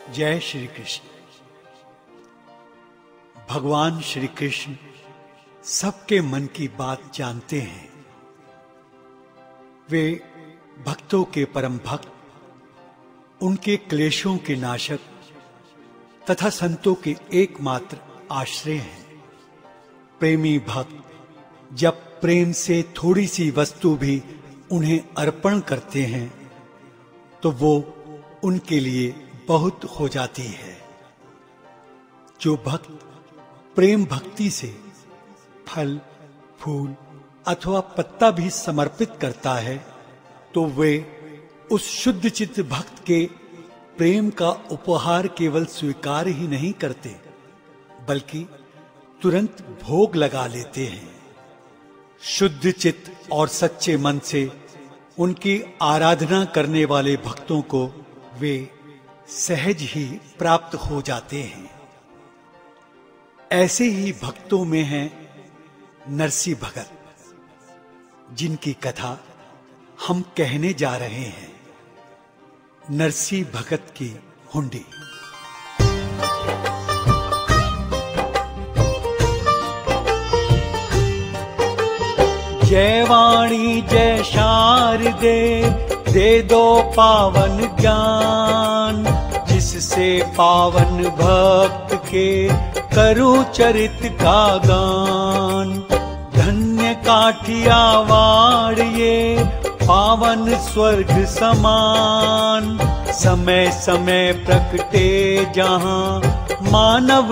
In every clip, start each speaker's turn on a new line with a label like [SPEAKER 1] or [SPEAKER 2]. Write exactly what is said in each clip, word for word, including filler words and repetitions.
[SPEAKER 1] जय श्री कृष्ण। भगवान श्री कृष्ण सबके मन की बात जानते हैं। वे भक्तों के परम भक्त, उनके क्लेशों के नाशक तथा संतों के एकमात्र आश्रय हैं। प्रेमी भक्त जब प्रेम से थोड़ी सी वस्तु भी उन्हें अर्पण करते हैं तो वो उनके लिए बहुत हो जाती है। जो भक्त प्रेम भक्ति से फल, फूल अथवा पत्ता भी समर्पित करता है तो वे उस शुद्ध चित्त भक्त के प्रेम का उपहार केवल स्वीकार ही नहीं करते बल्कि तुरंत भोग लगा लेते हैं। शुद्ध चित्त और सच्चे मन से उनकी आराधना करने वाले भक्तों को वे सहज ही प्राप्त हो जाते हैं। ऐसे ही भक्तों में हैं नरसी भगत, जिनकी कथा हम कहने जा रहे हैं। नरसी भगत की हुंडी। जय वाणी जय शारदे, दे दो पावन ज्ञान, जिससे पावन भक्त के करूं चरित का गान। धन्य काठियावाड़ ये पावन स्वर्ग समान, समय समय प्रकटे जहां मानव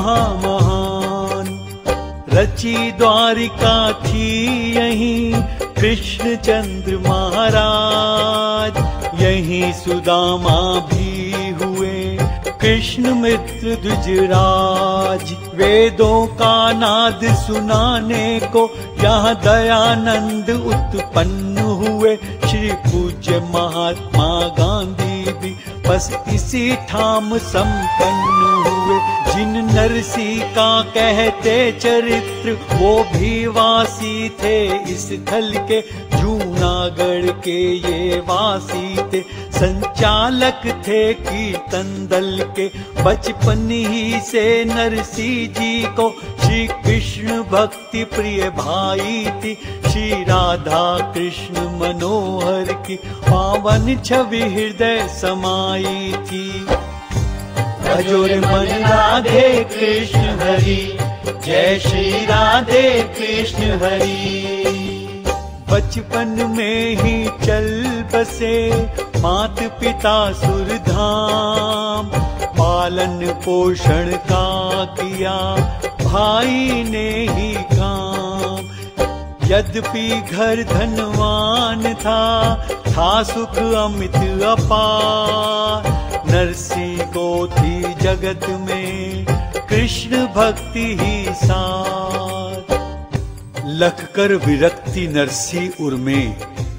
[SPEAKER 1] महामहान। रची द्वारिका थी यहीं कृष्ण चंद्र महाराज, यहीं सुदामा भी हुए कृष्ण मित्र द्विजराज। वेदों का नाद सुनाने को यहाँ दयानंद उत्पन्न हुए, श्री पूज्य महात्मा गांधी भी बस इसी ठाम संपन्न हुए। जिन नरसी का कहते चरित्र वो भी वासी थे इस स्थल के, जूनागढ़ के ये वासी थे, संचालक थे कीर्तन दल के। बचपन ही से नरसी जी को श्री कृष्ण भक्ति प्रिय भाई थी, श्री राधा कृष्ण मनोहर की पावन छवि हृदय समाई थी। भजोरे मन राधे कृष्ण हरि, जय श्री राधे कृष्ण हरि। बचपन में ही चल बसे मात पिता सुरधाम, पालन पोषण का किया भाई ने ही काम। यद्यपि घर धनवान था, था सुख अमित अपार, नरसी को थी जगत में कृष्ण भक्ति ही साथ। लख कर विरक्ति नरसी उर में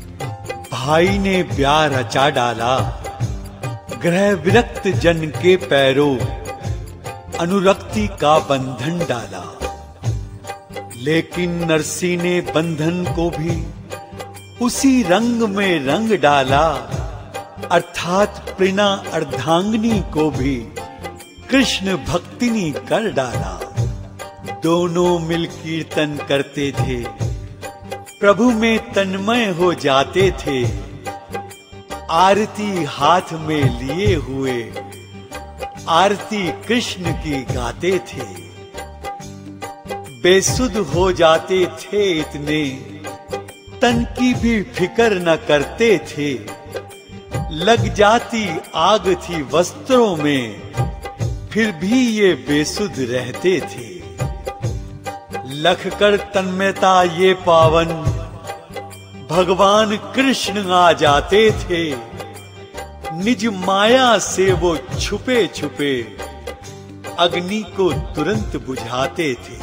[SPEAKER 1] भाई ने ब्याह रचा डाला, ग्रह विरक्त जन के पैरों अनुरक्ति का बंधन डाला। लेकिन नरसी ने बंधन को भी उसी रंग में रंग डाला, अर्थात प्रिना अर्धांगिनी को भी कृष्ण भक्तिनी कर डाला। दोनों मिल कीर्तन करते थे, प्रभु में तन्मय हो जाते थे, आरती हाथ में लिए हुए आरती कृष्ण की गाते थे। बेसुध हो जाते थे इतने, तन की भी फिकर न करते थे, लग जाती आग थी वस्त्रों में फिर भी ये बेसुध रहते थे। लख कर तन्मयता ये पावन भगवान कृष्ण आ जाते थे, निज माया से वो छुपे छुपे अग्नि को तुरंत बुझाते थे।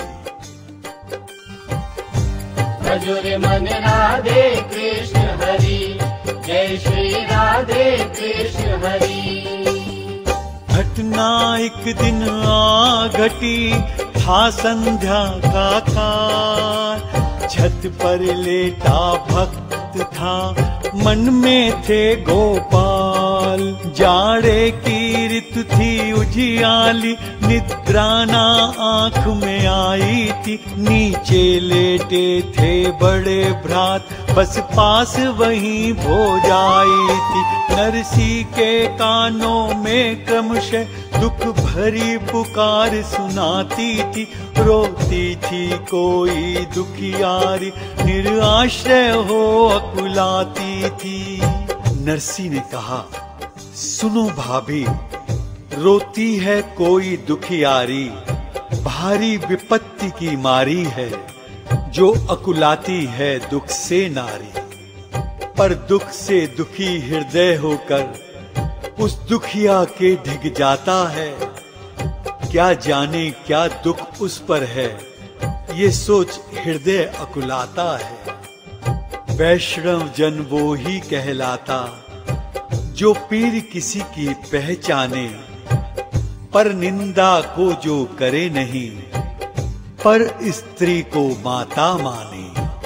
[SPEAKER 2] भजोरे मन राधे कृष्ण हरि, जय श्री राधे कृष्ण हरि।
[SPEAKER 1] घटना एक दिन आ घटी, था संध्या का काल, छत पर लेटा भक्त था, मन में थे गोपाल। जाड़े की ऋतु थी उजियाली, निद्रा ना आंख में आई थी। नीचे लेटे थे बड़े भ्रात, बस पास वहीं भोजाई थी। नरसी के कानों में क्रमशः दुख भरी पुकार सुनाती थी। रोती थी कोई दुखियारी, निराश्रय हो अकुलाती थी। नरसी ने कहा, सुनो भाभी, रोती है कोई दुखियारी, भारी विपत्ति की मारी है, जो अकुलाती है दुख से नारी। पर दुख से दुखी हृदय होकर उस दुखिया के ढिग जाता है। क्या जाने क्या दुख उस पर है, ये सोच हृदय अकुलाता है। वैष्णव जन वो ही कहलाता, जो पीर किसी की पहचाने, पर निंदा को जो करे नहीं, पर स्त्री को माता माने।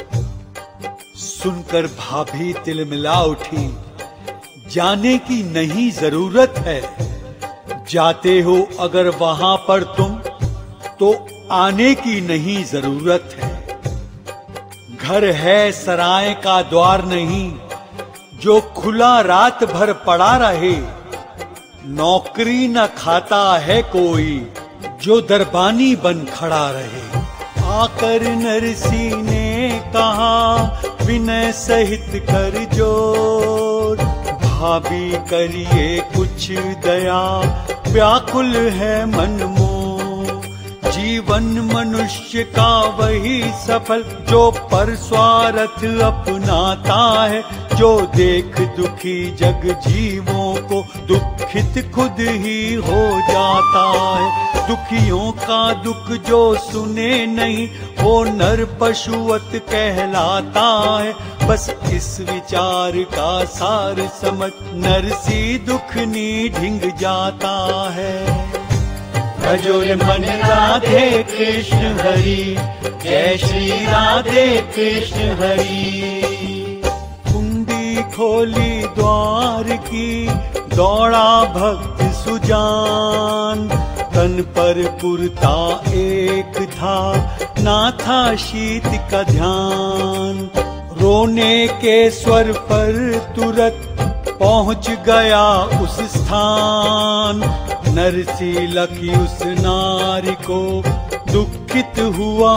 [SPEAKER 1] सुनकर भाभी तिलमिला उठी, जाने की नहीं जरूरत है। जाते हो अगर वहां पर तुम, तो आने की नहीं जरूरत है। घर है सराय का द्वार नहीं, जो खुला रात भर पड़ा रहे। नौकरी न खाता है कोई, जो दरबानी बन खड़ा रहे। आकर नरसी ने कहा, विनय सहित कर जोर, भाभी करिए कुछ दया, व्याकुल है मन मोह। जीवन मनुष्य का वही सफल, जो पर स्वार्थ अपनाता है। जो देख दुखी जग जीवों को, दुखित खुद ही हो जाता है। दुखियों का दुख जो सुने नहीं, वो नर पशुवत कहलाता है। बस इस विचार का सार समझ, नरसी दुखनी ढिंग जाता है। भजोरे मन राधे कृष्ण हरि, जय श्री राधे कृष्ण हरि। हुंडी खोली द्वार की, दौड़ा भक्त सुजान। तन पर कुर्ता एक था, ना था शीत का ध्यान। रोने के स्वर पर तुरत पहुंच गया उस स्थान। नरसी लखी उस नारी को, दुखित हुआ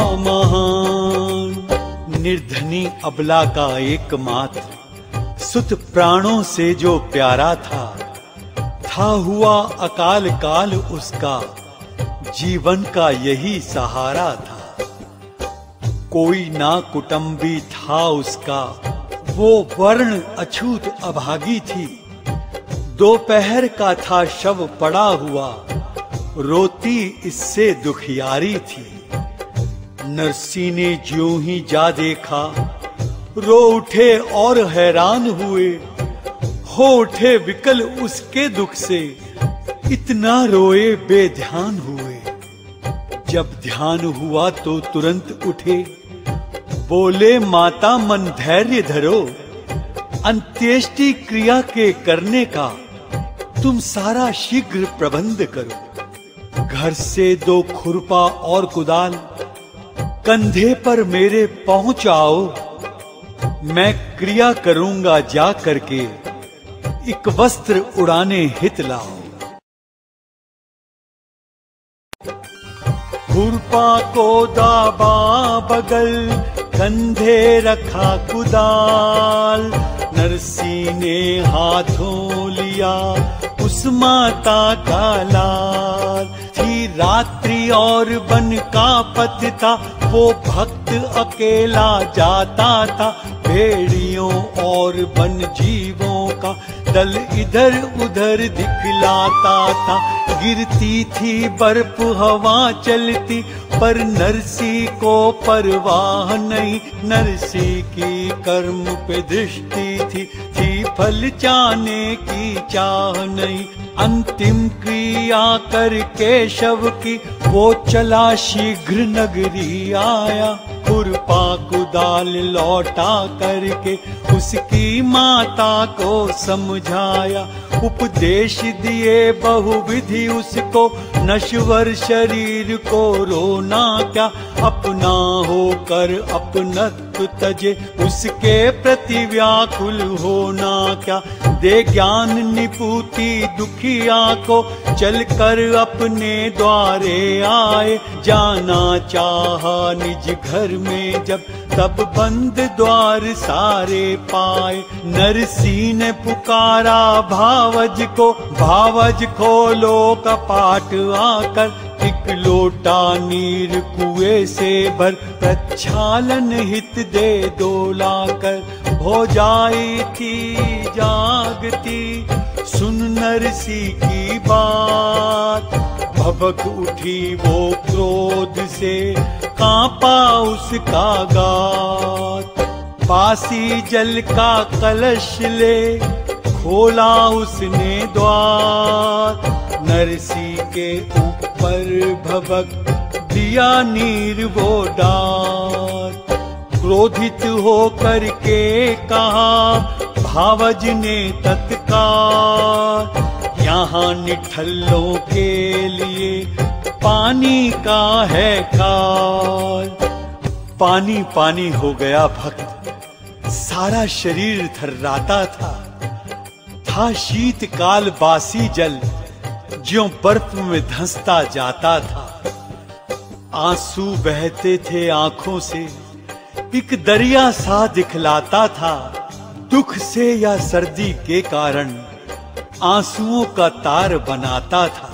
[SPEAKER 1] महान। निर्धनी अबला का एकमात्र, सुत प्राणों से जो प्यारा था। था हुआ अकाल काल उसका, जीवन का यही सहारा था। कोई ना कुटुंबी था उसका, वो वर्ण अछूत अभागी थी। दोपहर का था शव पड़ा हुआ, रोती इससे दुखियारी थी। नरसी ने ज्यों ही जा देखा, रो उठे और हैरान हुए। हो उठे विकल उसके दुख से, इतना रोए बेध्यान हुए। जब ध्यान हुआ तो तुरंत उठे, बोले माता मन धैर्य धरो। अंत्येष्टि क्रिया के करने का तुम सारा शीघ्र प्रबंध करो। घर से दो खुरपा और कुदाल कंधे पर मेरे पहुंचाओ। मैं क्रिया करूंगा जा करके, एक वस्त्र उड़ाने हित लाओ। खुरपा को दाबा बगल, कंधे रखा कुदाल। नरसी ने हाथों लिया उस माता का लाल। थी रात्रि और वन का पथ था, वो भक्त अकेला जाता था। भेड़ियों और वन जीवों का दल इधर उधर दिखलाता था। गिरती थी बर्फ हवा चलती, पर नरसी को परवाह नहीं। नरसी की कर्म पे दृष्टि थी, थी फल चाहने की चाह नहीं। अंतिम क्रिया करके शव की, वो चला शीघ्र नगरी आया। खुर पाकुदाल लौटा करके उसकी माता को समझाया। उपदेश दिए बहुविधि उसको, नश्वर शरीर को रोना क्या। अपना होकर अपनत्व तजे, उसके प्रति व्याकुल होना क्या। दे ज्ञान निपुति दुखिया को, चल कर अपने द्वारे आए। जाना चाहा निज घर में जब, तब बंद द्वार सारे पाए। नरसी ने पुकारा भावज को, भावज खोलो कपाट आकर। एक लोटा नीर कुएं से भर, प्रक्षालन हित दे दो लाकर। हो जाई थी जागती सुन नरसी की बात, भभक उठी वो क्रोध से, कांपा उसका गात। पासी जल का कलश ले, खोला उसने द्वार। नरसी के ऊपर भभक दिया नीर वो डार। क्रोधित हो करके कहा भावज ने तत्काल, यहाँ निठल्लों के लिए पानी का है काल। पानी पानी हो गया भक्त, सारा शरीर थर्राता था। था शीतकाल बासी जल, ज्यों बर्फ में धंसता जाता था। आंसू बहते थे आंखों से, एक दरिया सा दिखलाता था। दुख से या सर्दी के कारण आंसुओं का तार बनाता था।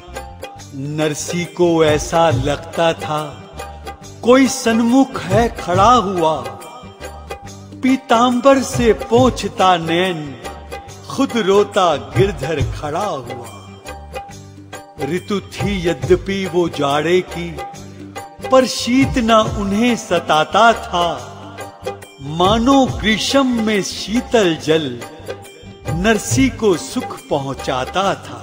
[SPEAKER 1] नरसी को ऐसा लगता था कोई सन्मुख है खड़ा हुआ। पीतांबर से पोंछता नैन, खुद रोता गिरधर खड़ा हुआ। ऋतु थी यद्यपि वो जाड़े की, पर शीत न उन्हें सताता था। मानो ग्रीष्म में शीतल जल नरसी को सुख पहुंचाता था।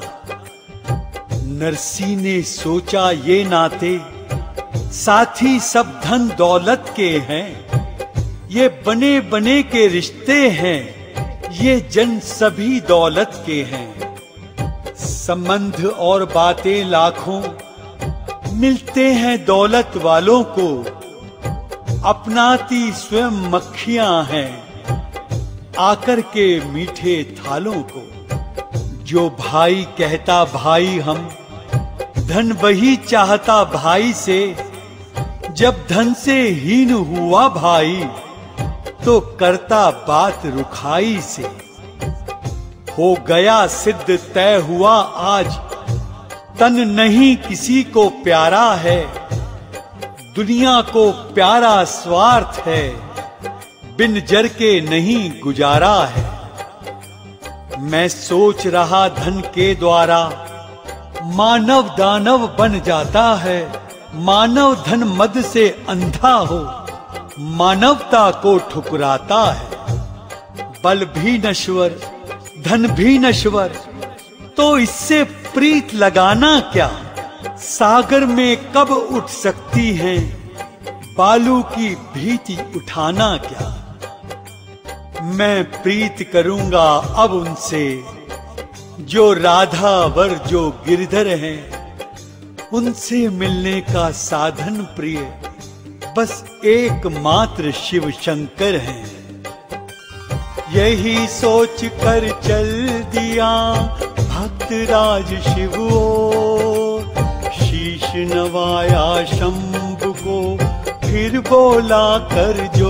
[SPEAKER 1] नरसी ने सोचा ये नाते साथी सब धन दौलत के हैं। ये बने बने के रिश्ते हैं, ये जन सभी दौलत के हैं। संबंध और बातें लाखों मिलते हैं दौलत वालों को। अपनाती स्वयं मक्खियां हैं आकर के मीठे थालों को। जो भाई कहता भाई हम, धन वही चाहता भाई से। जब धन से हीन हुआ भाई, तो करता बात रुखाई से। हो गया सिद्ध तय हुआ आज, तन नहीं किसी को प्यारा है। दुनिया को प्यारा स्वार्थ है, बिन जर के नहीं गुजारा है। मैं सोच रहा धन के द्वारा मानव दानव बन जाता है। मानव धन मद से अंधा हो, मानवता को ठुकराता है। बल भी नश्वर, धन भी नश्वर, तो इससे प्रीत लगाना क्या। सागर में कब उठ सकती हैं, बालू की भीति उठाना क्या। मैं प्रीत करूंगा अब उनसे, जो राधा वर जो गिरधर हैं। उनसे मिलने का साधन प्रिय बस एकमात्र शिव शंकर हैं। यही सोच कर चल दिया भक्त राज शिव ओर। शीश नवाया शंभु को, फिर बोला कर जो।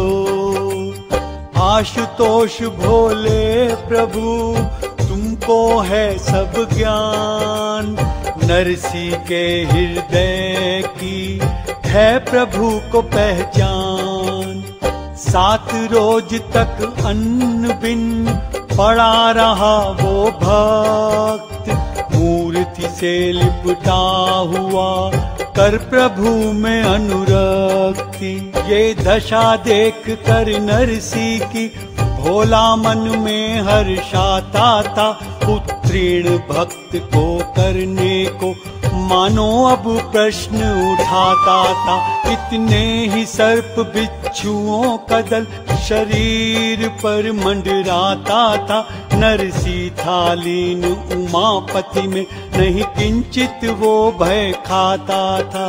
[SPEAKER 1] आशुतोष भोले प्रभु, तुमको है सब ज्ञान। नरसी के हृदय की है प्रभु को पहचान। सात रोज तक अन्न बिन पड़ा रहा वो भक्त। मूर्ति से लिपटा हुआ कर प्रभु में अनुरक्ति। ये दशा देख कर नरसी की भोला मन में हर्षाता था। उत्तीर्ण भक्त को करने को मानो अब प्रश्न उठाता था। इतने ही सर्प बिच्छुओं का दल शरीर पर मंडराता था। नरसी था लीन उमापति में, नहीं किंचित वो भय खाता था।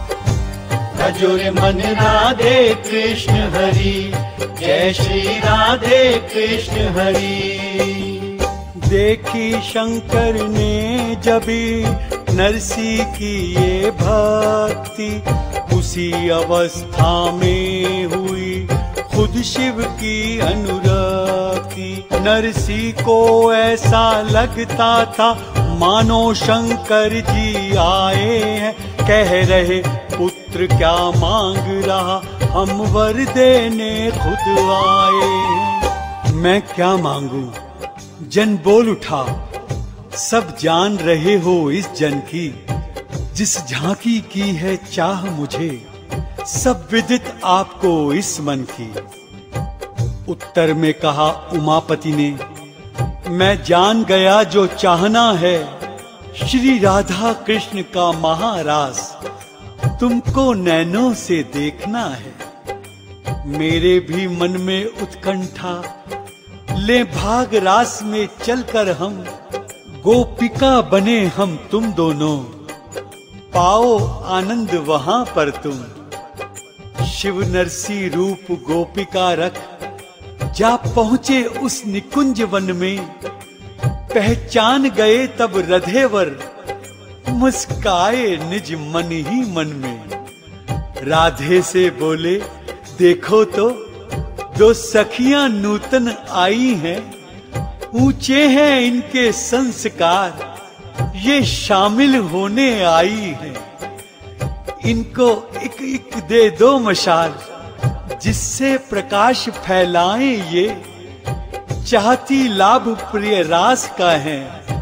[SPEAKER 2] भजो मन राधे कृष्ण हरि, जय श्री राधे कृष्ण हरि।
[SPEAKER 1] देखी शंकर ने जभी नरसी की ये भक्ति, उसी अवस्था में हुई खुद शिव की अनुरक्ति। नरसी को ऐसा लगता था मानो शंकर जी आए हैं, कह रहे पुत्र क्या मांग रहा, हम वर देने खुद आए हैं। मैं क्या मांगू, जन बोल उठा, सब जान रहे हो इस जन की, जिस झांकी की है चाह मुझे, सब विदित आपको इस मन की। उत्तर में कहा उमापति ने, मैं जान गया जो चाहना है, श्री राधा कृष्ण का महारास तुमको नैनों से देखना है। मेरे भी मन में उत्कंठा, ले भाग रास में चलकर हम, गोपिका बने हम तुम दोनों, पाओ आनंद वहां पर तुम। शिव नरसी रूप गोपिका रख, जा पहुंचे उस निकुंज वन में, पहचान गए तब रधेवर, मुस्काए निज मन ही मन में। राधे से बोले, देखो तो दो सखियां नूतन आई हैं, ऊंचे हैं इनके संस्कार, ये शामिल होने आई हैं। इनको एक एक दे दो मशाल, जिससे प्रकाश फैलाएं ये, चाहती लाभ प्रिय रास का है,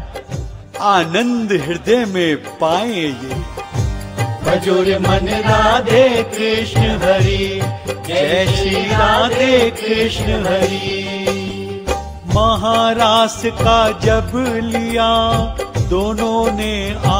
[SPEAKER 1] आनंद हृदय में पाएं ये।
[SPEAKER 2] भजो मन राधे कृष्ण हरि, जय श्री राधे कृष्ण हरि।
[SPEAKER 1] महारास का जब लिया दोनों ने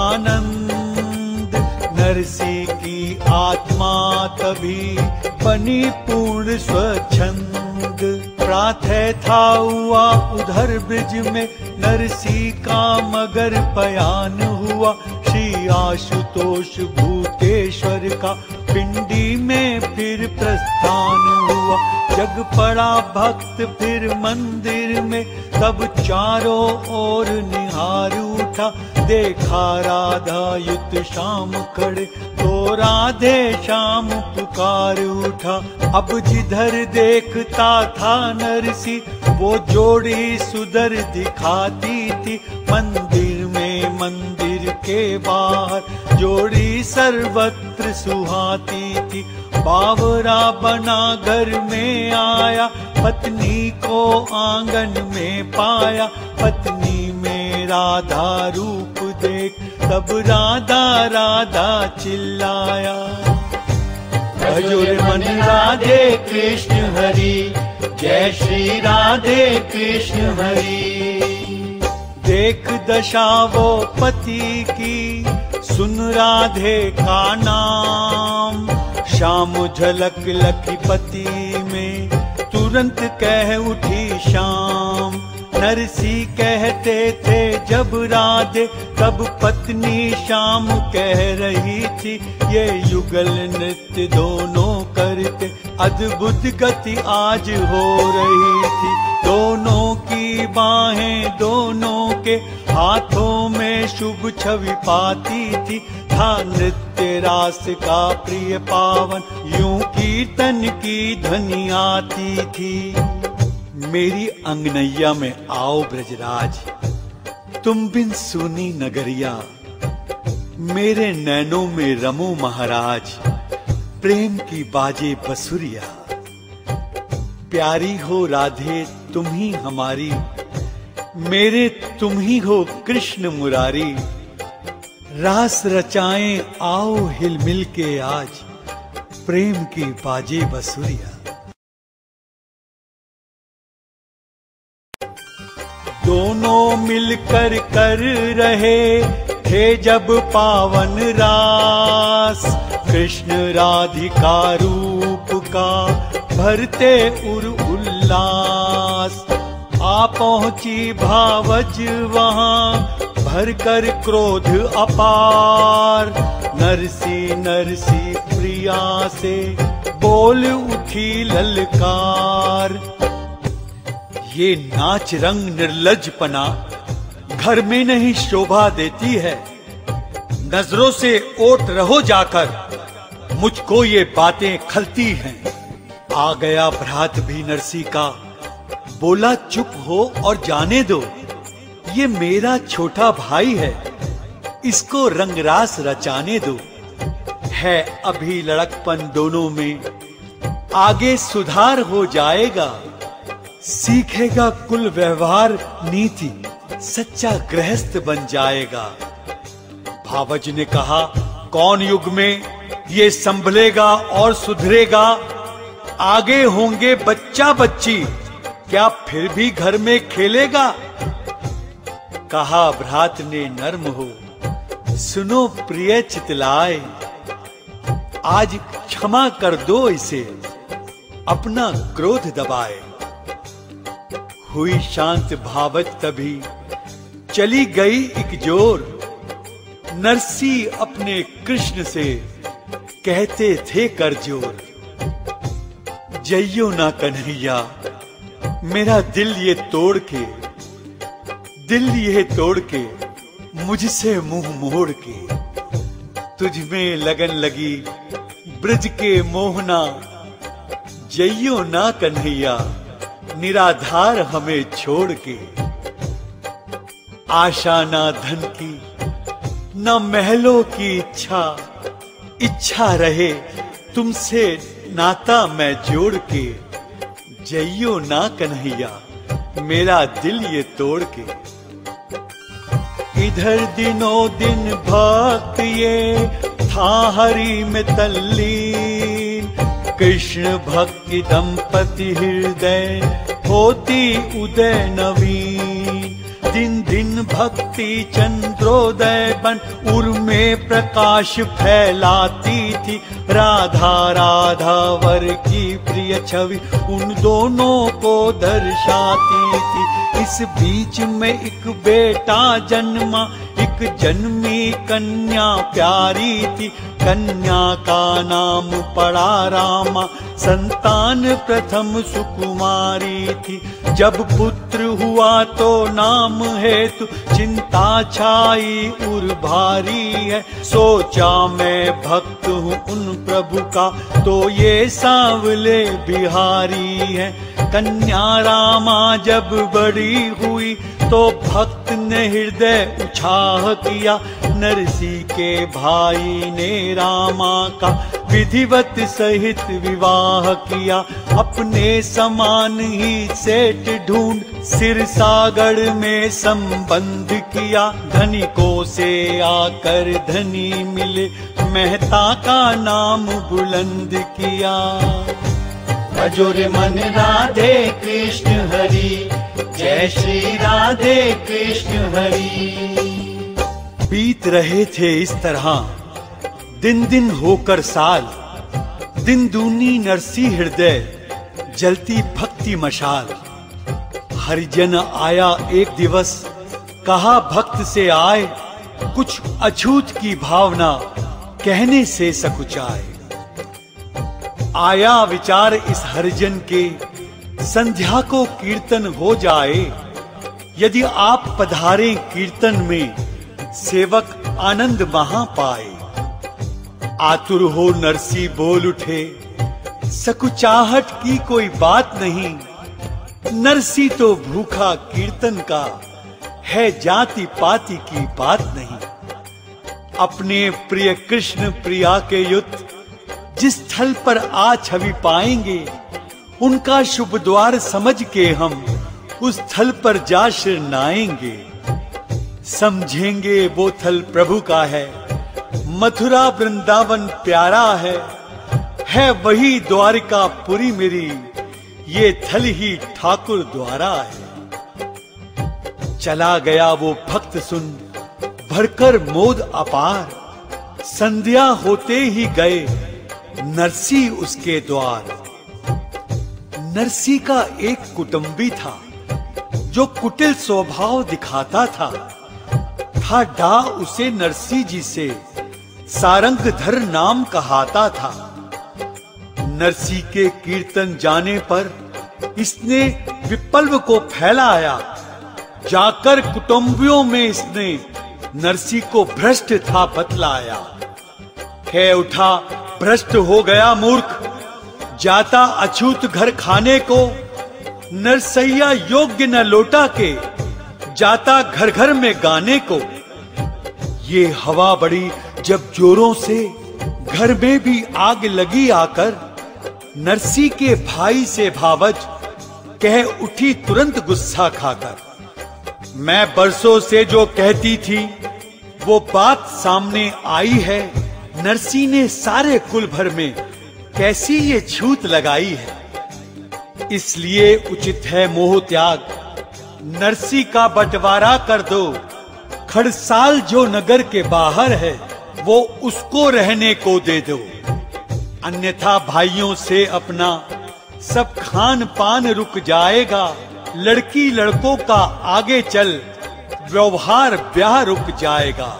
[SPEAKER 1] आनंद, नरसी की आत्मा तभी बनी पूर्ण स्वच्छंद। प्रातः था हुआ उधर ब्रिज में, नरसी का मगर पयान हुआ। श्री आशुतोष भूतेश्वर का पिंडी में फिर प्रस्थान हुआ। जग पड़ा भक्त फिर मंदिर में, तब चारों ओर निहार उठा। देखा राधा युत श्याम खड़े, तो राधे श्याम पुकार उठा। अब जिधर देखता था नरसी, वो जोड़ी सुधर दिखाती थी। मंदिर में मंदिर के बाहर, जोड़ी सर्वत्र सुहाती थी। बावरा बना घर में आया, पत्नी को आंगन में पाया। पत्नी में राधा रूप देख, तब राधा राधा चिल्लाया। भजो मन राधे कृष्ण हरि, जय श्री राधे कृष्ण हरि। देख दशा वो पति की, सुन राधे का नाम। शाम झलक लखीपति में, तुरंत कह उठी शाम। नरसी कहते थे जब राधे, तब पत्नी शाम कह रही थी। ये युगल नृत्य दोनों करते, अद्भुत गति आज हो रही थी। दोनों की बाहें दोनों के हाथों में शुभ छवि पाती थी। था नृत्य रास का प्रिय पावन, यूं कीर्तन की ध्वनि आती थी। मेरी अंगनैया में आओ ब्रजराज, तुम बिन सुनी नगरिया। मेरे नैनों में रमो महाराज, प्रेम की बाजे बसुरिया। प्यारी हो राधे तुम ही हमारी, मेरे तुम ही हो कृष्ण मुरारी। रास रचाएं आओ हिल मिल के आज, प्रेम की बाजे बसुरिया। दोनों मिलकर कर रहे उठे जब पावन रास, कृष्ण राधिका रूप का भरते उर उल्लास। आ पहुंची भावज वहां भरकर क्रोध अपार, नरसी नरसी प्रिया से बोल उठी ललकार। ये नाच रंग निर्लज्जपना घर में नहीं शोभा देती है, नजरों से ओट रहो जाकर, मुझको ये बातें खलती हैं। आ गया भ्रात भी नरसी का, बोला चुप हो और जाने दो, ये मेरा छोटा भाई है, इसको रंगरास रचाने दो। है अभी लड़कपन दोनों में, आगे सुधार हो जाएगा, सीखेगा कुल व्यवहार नीति, सच्चा गृहस्थ बन जाएगा। भावज ने कहा, कौन युग में ये संभलेगा और सुधरेगा, आगे होंगे बच्चा बच्ची, क्या फिर भी घर में खेलेगा। कहा भ्रात ने नर्म हो, सुनो प्रिय चितलाए, आज क्षमा कर दो इसे, अपना क्रोध दबाए। हुई शांत भावज तभी चली गई एक जोर, नरसी अपने कृष्ण से कहते थे कर जोर। जइयो ना कन्हैया मेरा दिल ये तोड़ के, दिल ये तोड़ के मुझसे मुंह मोड़ के, तुझ में लगन लगी ब्रज के मोहना। जइयो ना कन्हैया निराधार हमें छोड़ के, आशा ना धन की ना महलों की इच्छा, इच्छा रहे तुमसे नाता मैं जोड़ के। जइयो ना कन्हैया मेरा दिल ये तोड़ के। इधर दिनों दिन भक्त ये था हरि में तल्लीन, कृष्ण भक्ति दंपति हृदय होती उदय नवीन। दिन दिन भक्ति चंद्रोदय बन उर में प्रकाश फैलाती थी, राधा राधा वर की प्रिय छवि उन दोनों को दर्शाती थी। इस बीच में एक बेटा जन्मा, एक जन्मी कन्या प्यारी थी, कन्या का नाम पड़ा रामा, संतान प्रथम सुकुमारी थी। जब पुत्र हुआ तो नाम हेतु चिंता छाई उर भारी है, सोचा मैं भक्त हूँ उन प्रभु का तो ये सांवले बिहारी है। कन्या रामा जब बड़ी हुई तो भक्त ने हृदय उछाह किया, नरसी के भाई ने रामा का विधिवत सहित विवाह किया। अपने समान ही सेठ ढूंढ सिर सागर में संबंध किया, धनिकों से आकर धनी मिले मेहता का नाम बुलंद किया।
[SPEAKER 2] भजो रे मन राधे कृष्ण हरि, जय श्री राधे कृष्ण हरि।
[SPEAKER 1] बीत रहे थे इस तरह दिन दिन होकर साल, दिन दूनी नरसी हृदय जलती भक्ति मशाल। हरिजन आया एक दिवस, कहा भक्त से आए, कुछ अछूत की भावना कहने से सकुचाए। आया विचार इस हरिजन के, संध्या को कीर्तन हो जाए, यदि आप पधारें कीर्तन में सेवक आनंद वहां पाए। आतुर हो नरसी बोल उठे, सकुचाहट की कोई बात नहीं, नरसी तो भूखा कीर्तन का है, जाति पाति की बात नहीं। अपने प्रिय कृष्ण प्रिया के युत जिस स्थल पर आ छवि पाएंगे, उनका शुभ द्वार समझ के हम उस स्थल पर जा शरणाएंगे। समझेंगे वो थल प्रभु का है, मथुरा वृंदावन प्यारा है, है वही द्वारिका पुरी मेरी, ये थल ही ठाकुर द्वारा है। चला गया वो भक्त सुन भरकर मोद अपार, संध्या होते ही गए नरसी उसके द्वार। नरसी का एक कुटुंबी था जो कुटिल स्वभाव दिखाता था। था डा उसे नरसी जी से सारंगधर नाम कहाता था। नरसी के कीर्तन जाने पर इसने विप्लव को फैलाया। जाकर कुटुंबियों में इसने नरसी को भ्रष्ट था बतलाया। कह उठा भ्रष्ट हो गया मूर्ख, जाता अछूत घर खाने को। नरसैया योग्य न लौटा के, जाता घर घर में गाने को। ये हवा बड़ी जब जोरों से, घर में भी आग लगी आकर। नरसी के भाई से भावज कह उठी तुरंत गुस्सा खाकर। मैं बरसों से जो कहती थी वो बात सामने आई है। नरसी ने सारे कुल भर में कैसी ये छूत लगाई है। इसलिए उचित है मोह त्याग, नरसी का बंटवारा कर दो। खड़साल जो नगर के बाहर है वो उसको रहने को दे दो। अन्यथा भाइयों से अपना सब खान पान रुक जाएगा। लड़की लड़कों का आगे चल व्यवहार ब्याह रुक जाएगा।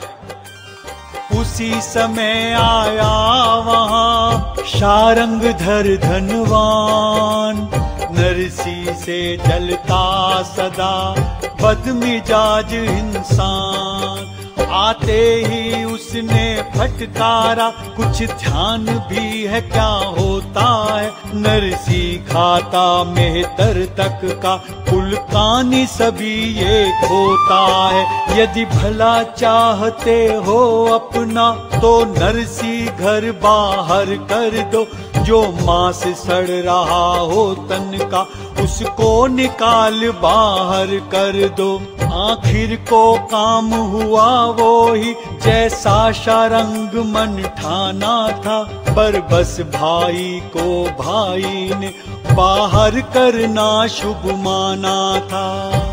[SPEAKER 1] उसी समय आया वहां शारंगधर धनवान। नरसी से जलता सदा बदमिजाज इंसान। आते ही उसने फटकारा, कुछ ध्यान भी है क्या होता है। नरसी खाता मेहतर तक का, कुल कानी सभी ये खोता है। यदि भला चाहते हो अपना तो नरसी घर बाहर कर दो। जो मांस सड़ रहा हो तन का उसको निकाल बाहर कर दो। आखिर को काम हुआ वो ही जैसा शारंग मन ठाना था। पर बस भाई को भाई ने बाहर करना शुभ माना था।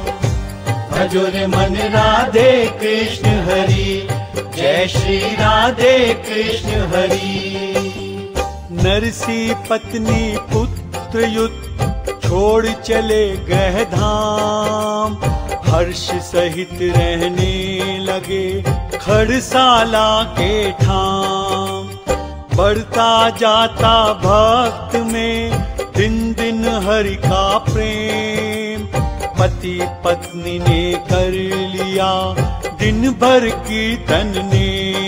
[SPEAKER 2] भजो रे मन राधे कृष्ण हरि, जय श्री राधे कृष्ण हरि।
[SPEAKER 1] नरसी पत्नी पुत्र युत छोड़ चले गए धाम। हर्ष सहित रहने लगे खड़साला के ठाम। बढ़ता जाता भक्त में दिन दिन हरि का प्रेम। पति पत्नी ने कर लिया दिन भर कीर्तन ने।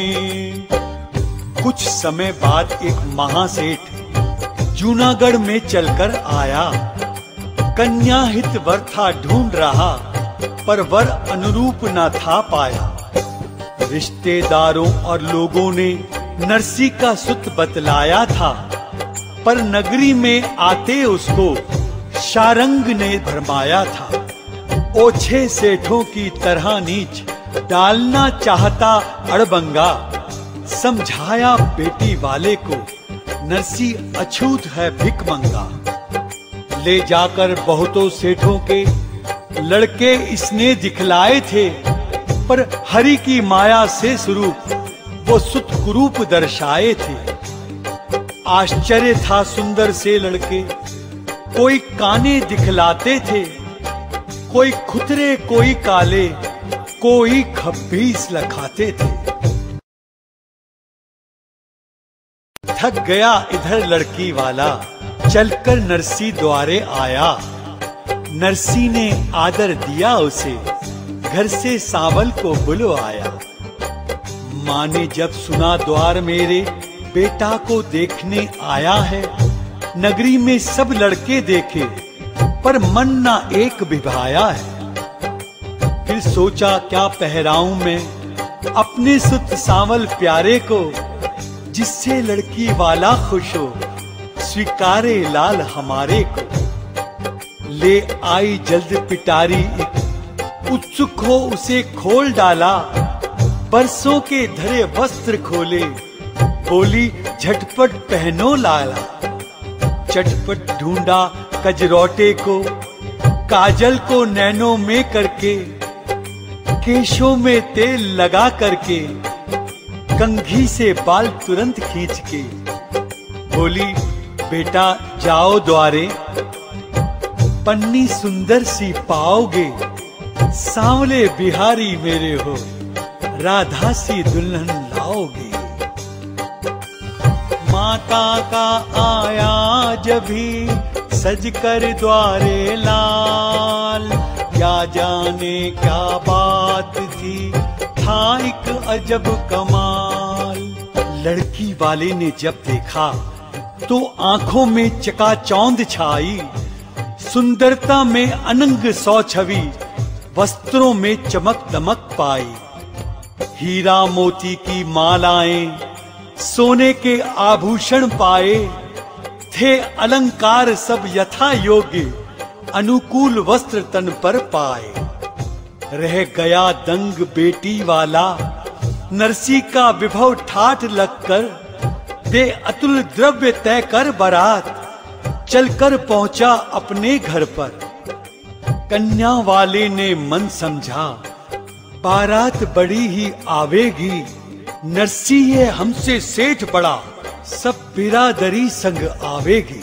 [SPEAKER 1] कुछ समय बाद एक महासेठ जूनागढ़ में चलकर आया। कन्या हित वर था ढूंढ रहा, पर वर अनुरूप न था पाया। रिश्तेदारों और लोगों ने नरसी का सुत बतलाया था, पर नगरी में आते उसको शारंग ने भरमाया था। ओछे सेठों की तरह नीच डालना चाहता अड़बंगा। समझाया बेटी वाले को नरसी अछूत है भिखमंगा। ले जाकर बहुतों सेठों के लड़के इसने दिखलाए थे, पर हरि की माया से स्वरूप वो सुत कुरूप दर्शाए थे। आश्चर्य था सुंदर से लड़के, कोई काने दिखलाते थे। कोई खुतरे कोई काले, कोई खब्बीस लखाते थे। थक गया इधर लड़की वाला, चलकर नरसी द्वारे आया। नरसी ने आदर दिया उसे, घर से सांवल को बुलवाया। माँ ने जब सुना द्वार मेरे बेटा को देखने आया है। नगरी में सब लड़के देखे, पर मन ना एक विभाया है। फिर सोचा क्या पहराऊं मैं अपने सुत सांवल प्यारे को। जिससे लड़की वाला खुश हो, स्वीकारे लाल हमारे को। ले आई जल्द पिटारी एक, उत्सुक हो उसे खोल डाला। बरसों के धरे वस्त्र खोले, बोली झटपट पहनो लाला। चटपट ढूंढा कजरौटे को, काजल को नैनों में करके। केशों में तेल लगा करके कंघी से बाल तुरंत खींच के बोली, बेटा जाओ द्वारे, पन्नी सुंदर सी पाओगे, सांवले बिहारी मेरे हो, राधा सी दुल्हन लाओगे। माता का आया जभी सज कर द्वारे लाल, क्या जाने क्या बात थी, था एक अजब कमाल। लड़की वाले ने जब देखा तो आंखों में चकाचौंध छाई, सुंदरता में अनंग सौ छवि, वस्त्रों में चमक दमक पाई। हीरा मोती की मालाएं, सोने के आभूषण पाए, थे अलंकार सब यथा योग्य, अनुकूल वस्त्र तन पर पाए। रह गया दंग बेटी वाला, नरसी का विभव ठाठ लगकर, दे अतुल द्रव्य तय कर बारात, चलकर पहुंचा अपने घर पर। कन्या वाले ने मन समझा, बारात बड़ी ही आवेगी, नरसी ये हमसे सेठ बड़ा, सब बिरादरी संग आवेगी।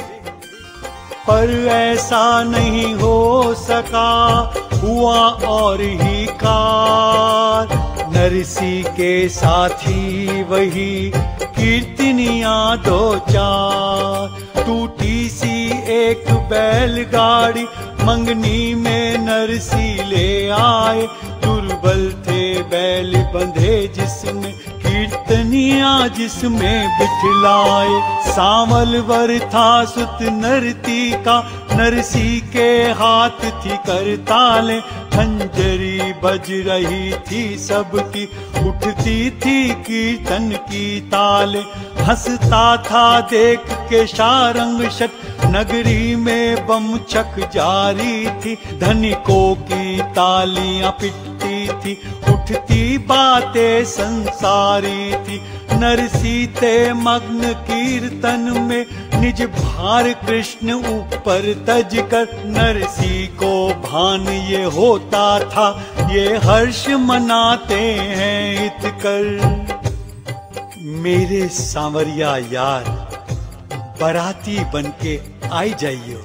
[SPEAKER 1] पर ऐसा नहीं हो सका, हुआ और ही कार, नरसी के साथी वही, कीर्तनियां दो चार। टूटी सी एक बैलगाड़ी, मंगनी में नरसी ले आए, दुर्बल थे बैल बंधे जिसमें, कीर्तनियां जिसमें बिठलाए। सांवल वर था सुत नरती का, नरसी के हाथ थी करताले, खंजरी बज रही थी सबकी, उठती थी कीर्तन की ताले। हंसता था देख के शारंग शट, नगरी में बम छक जारी थी, धनिकों की तालियां पिटती थी, उठती बातें संसारी थी। नरसी थे मग्न कीर्तन में, निज भार कृष्ण ऊपर तज कर, नरसी को भान ये होता था, ये हर्ष मनाते हैं इत कर। मेरे सांवरिया यार, बराती बनके आई जाइयो,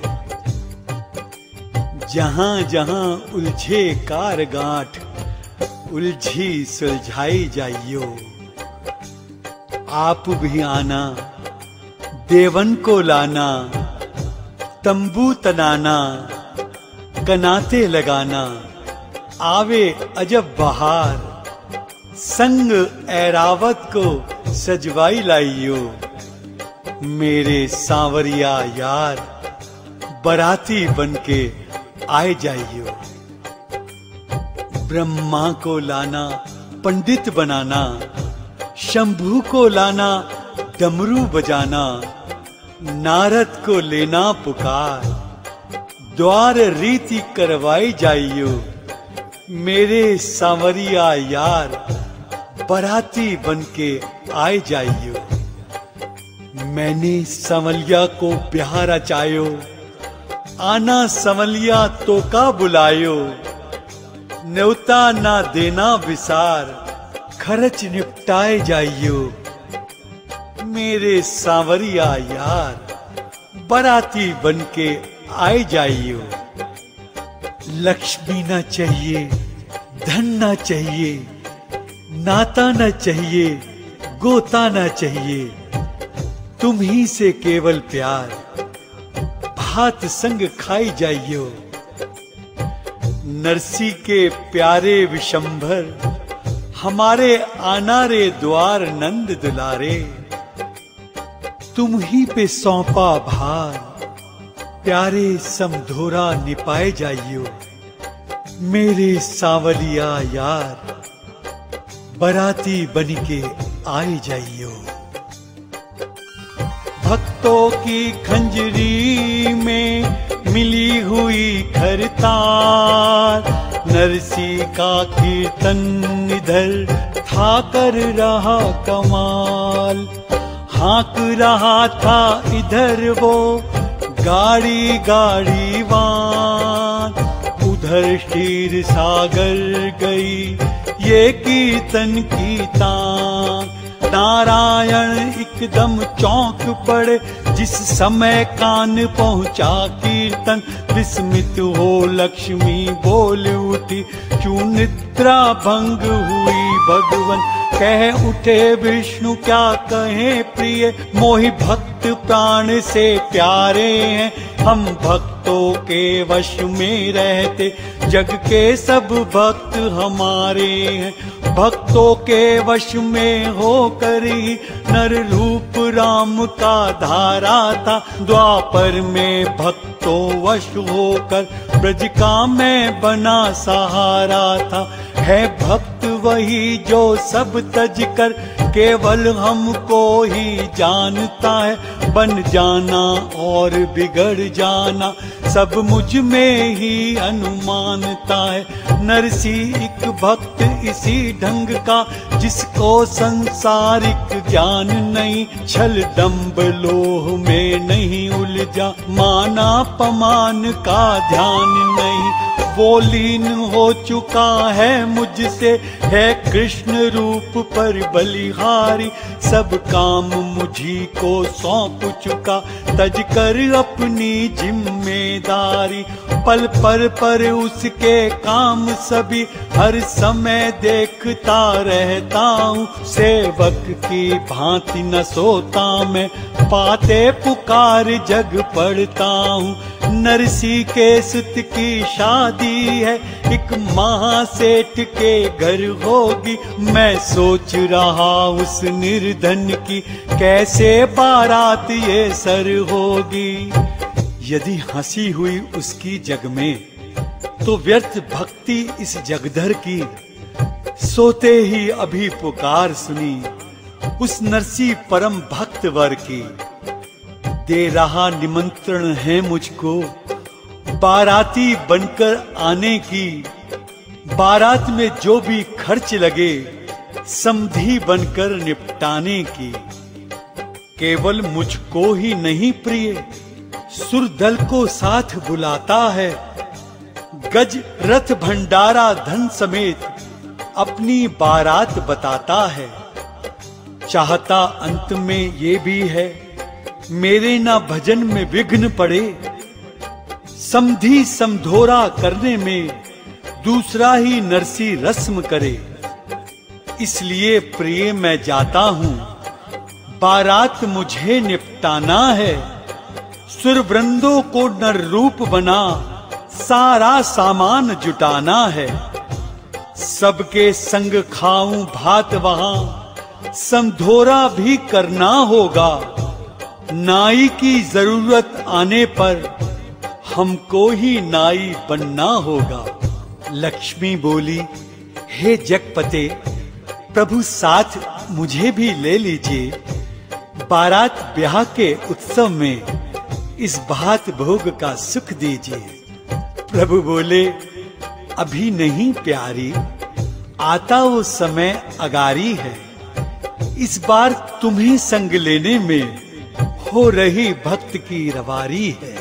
[SPEAKER 1] जहां जहां उलझे कार गांठ, उलझी सुलझाई जाइयो। आप भी आना, देवन को लाना, तंबू तनाना, कनाते लगाना, आवे अजब बहार, संग ऐरावत को सजवाई लाइयो। मेरे सांवरिया यार, बराती बनके आए जाइयो। ब्रह्मा को लाना, पंडित बनाना, शंभू को लाना, डमरू बजाना, नारद को लेना पुकार, द्वार रीति करवाई जाइयो। मेरे सांवरिया यार, बराती बनके आए जाइयो। मैंने संवलिया को ब्याह रचायो, आना संवलिया तो का बुलायो। न्योता ना देना विसार, खर्च निपटाए जाइयो। मेरे सांवरिया यार, बराती बनके आए जाइयो। लक्ष्मी ना चाहिए, धन ना चाहिए, नाता ना चाहिए, गोता ना चाहिए, तुम ही से केवल प्यार, भात संग खाई जाइयो। नरसी के प्यारे विशंभर, हमारे आना रे द्वार नंद दुलारे। तुम ही पे सौंपा भार, प्यारे समधोरा निपाए जाइयो। मेरे सांवलिया यार, बराती बनिके आए जाइयो। भक्तों की खंजरी में मिली हुई खरतार, नरसी का कीर्तन इधर था कर रहा कमाल। हाँक रहा था इधर वो गाड़ी गाड़ी वान, उधर क्षीर सागर गई ये कीर्तन की तान। नारायण एकदम चौंक पड़े जिस समय कान पहुंचा कीर्तन। विस्मित हो लक्ष्मी बोल उठी, क्यों निद्रा भंग हुई भगवन। कह उठे विष्णु क्या कहें प्रिय, मोहि भक्त प्राण से प्यारे हैं। हम भक्तों के वश में रहते, जग के सब भक्त हमारे हैं। भक्तों के वश में होकर ही नर रूप राम का धारा था। द्वापर में भक्तों वश होकर ब्रज का मैं बना सहारा था। है भक्त वही जो सब तज कर केवल हमको ही जानता है। बन जाना और बिगड़ जाना सब मुझ में ही अनुमानता है। नरसी एक भक्त इसी ढंग का जिसको संसारिक ज्ञान नहीं। छल दंभ लोह में नहीं उलझा, माना पमान का ध्यान नहीं। वो लीन हो चुका है मुझसे, है कृष्ण रूप पर बलिहारी। सब काम मुझी को सौंप चुका, तज कर अपनी जिम्मेदारी। पल पर पर उसके काम सभी हर समय देखता रहता हूँ। सेवक की भांति न सोता मैं, पाते पुकार जग पड़ता हूँ। नरसी के सुत की शादी है, एक महासेठ के घर होगी। मैं सोच रहा उस निर्धन की कैसे बारात ये सर होगी। यदि हंसी हुई उसकी जग में तो व्यर्थ भक्ति इस जगधर की। सोते ही अभी पुकार सुनी उस नरसी परम भक्त वर की। दे रहा निमंत्रण है मुझको बाराती बनकर आने की। बारात में जो भी खर्च लगे समधी बनकर निपटाने की। केवल मुझको ही नहीं प्रिय, सुरदल को साथ बुलाता है। गज रथ भंडारा धन समेत अपनी बारात बताता है। चाहता अंत में ये भी है मेरे ना भजन में विघ्न पड़े। समधी समधोरा करने में दूसरा ही नरसी रस्म करे। इसलिए प्रिय मैं जाता हूँ, बारात मुझे निपटाना है। सुरवृंदों को नर रूप बना सारा सामान जुटाना है। सबके संग खाऊं भात वहां, समधोरा भी करना होगा। नाई की जरूरत आने पर हमको ही नाई बनना होगा। लक्ष्मी बोली, हे जगपते प्रभु साथ मुझे भी ले लीजिए। बारात ब्याह के उत्सव में इस भात भोग का सुख दीजिए। प्रभु बोले, अभी नहीं प्यारी, आता वो समय अगारी है। इस बार तुम्हें संग लेने में हो रही भक्त की रवारी है।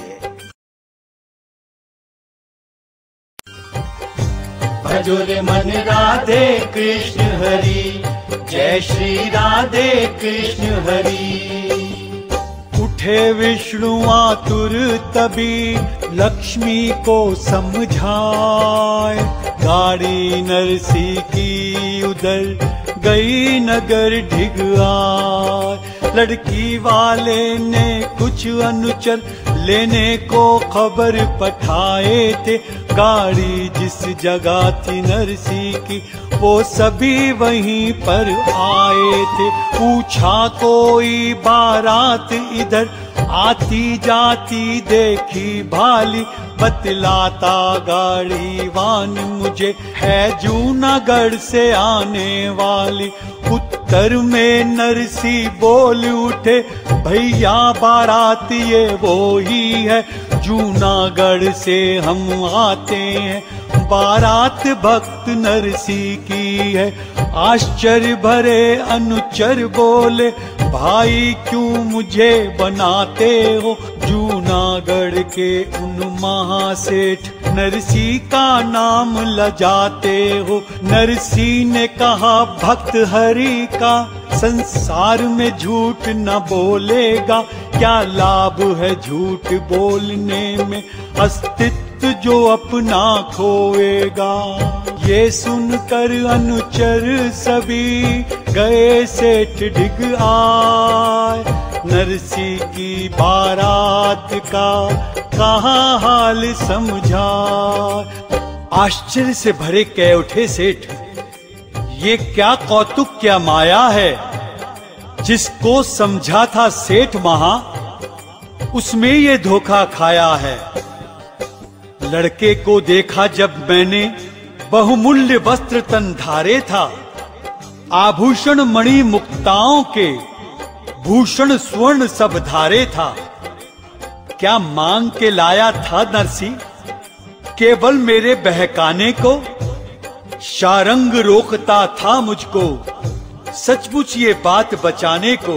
[SPEAKER 2] भजो रे मन राधे कृष्ण हरि, जय श्री राधे कृष्ण हरि।
[SPEAKER 1] उठे विष्णु आतुर तभी लक्ष्मी को समझाए। गाड़ी नरसी की उधर गई नगर ढिग आए। लड़की वाले ने कुछ अनुचर लेने को खबर पठाए थे। गाड़ी जिस जगह थी नरसी की वो सभी वहीं पर आए थे। पूछा कोई बारात इधर आती जाती देखी भाली। बतलाता गाड़ी वान मुझे है जूनागढ़ से आने वाली। उत्तर में नरसी बोल उठे, भैया बारात ये वो ही है। जूनागढ़ से हम आते हैं, बारात भक्त नरसी की है। आश्चर्य भरे अनुचर बोले, भाई क्यों मुझे बनाते हो जूनागढ़ के उन महासेठ नरसी का नाम लजाते हो। नरसी ने कहा भक्त हरि का संसार में झूठ न बोलेगा, क्या लाभ है झूठ बोलने में, अस्तित्व जो अपना खोएगा। ये सुनकर अनुचर सभी गए सेठ डिग आए, नरसी की बारात का कहाँ हाल समझा। आश्चर्य से भरे कह उठे सेठ, ये क्या कौतुक क्या माया है, जिसको समझा था सेठ महा उसमें ये धोखा खाया है। लड़के को देखा जब मैंने बहुमूल्य वस्त्र तन धारे था, आभूषण मणि मुक्ताओं के भूषण स्वर्ण सब धारे था। क्या मांग के लाया था नरसी केवल मेरे बहकाने को, शारंग रोकता था मुझको सचमुच ये बात बचाने को।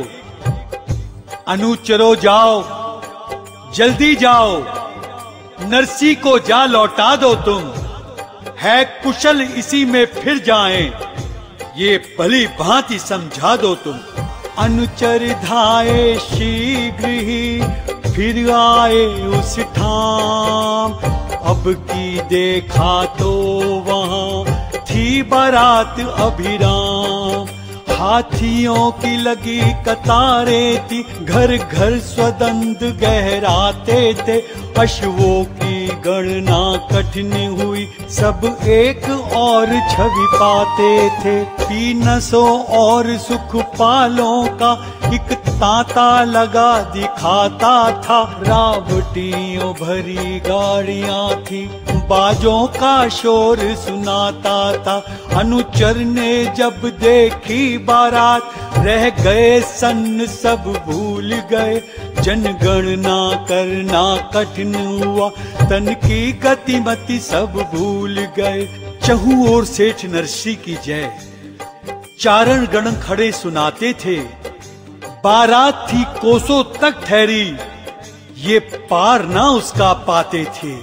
[SPEAKER 1] अनुचरो जाओ जल्दी जाओ, नरसी को जा लौटा दो तुम, है कुशल इसी में फिर जाएं, ये भली भांति समझा दो तुम। अनुचर धाये शीघ्र ही फिर आए उस ठाम, अब की देखा तो वहां थी बारात अभिराम। हाथियों की लगी कतारें थी, घर घर स्वदंद गहराते थे, अश्वों की गणना कठिन हुई, सब एक और छवि पाते थे। पीनसों और सुखपालों का एक तांता लगा दिखाता था, रावटियों भरी गाड़ियां थी, बाजों का शोर सुनाता था। अनुचर ने जब देखी बारात, रह गए सन्न सब भूल गए, जनगणना करना कठिन हुआ, तन की गतिमति सब भूल गए। चहुं ओर सेठ नरसी की जय, चारण गण खड़े सुनाते थे, बारात थी कोसों तक ठहरी, ये पार ना उसका पाते थे।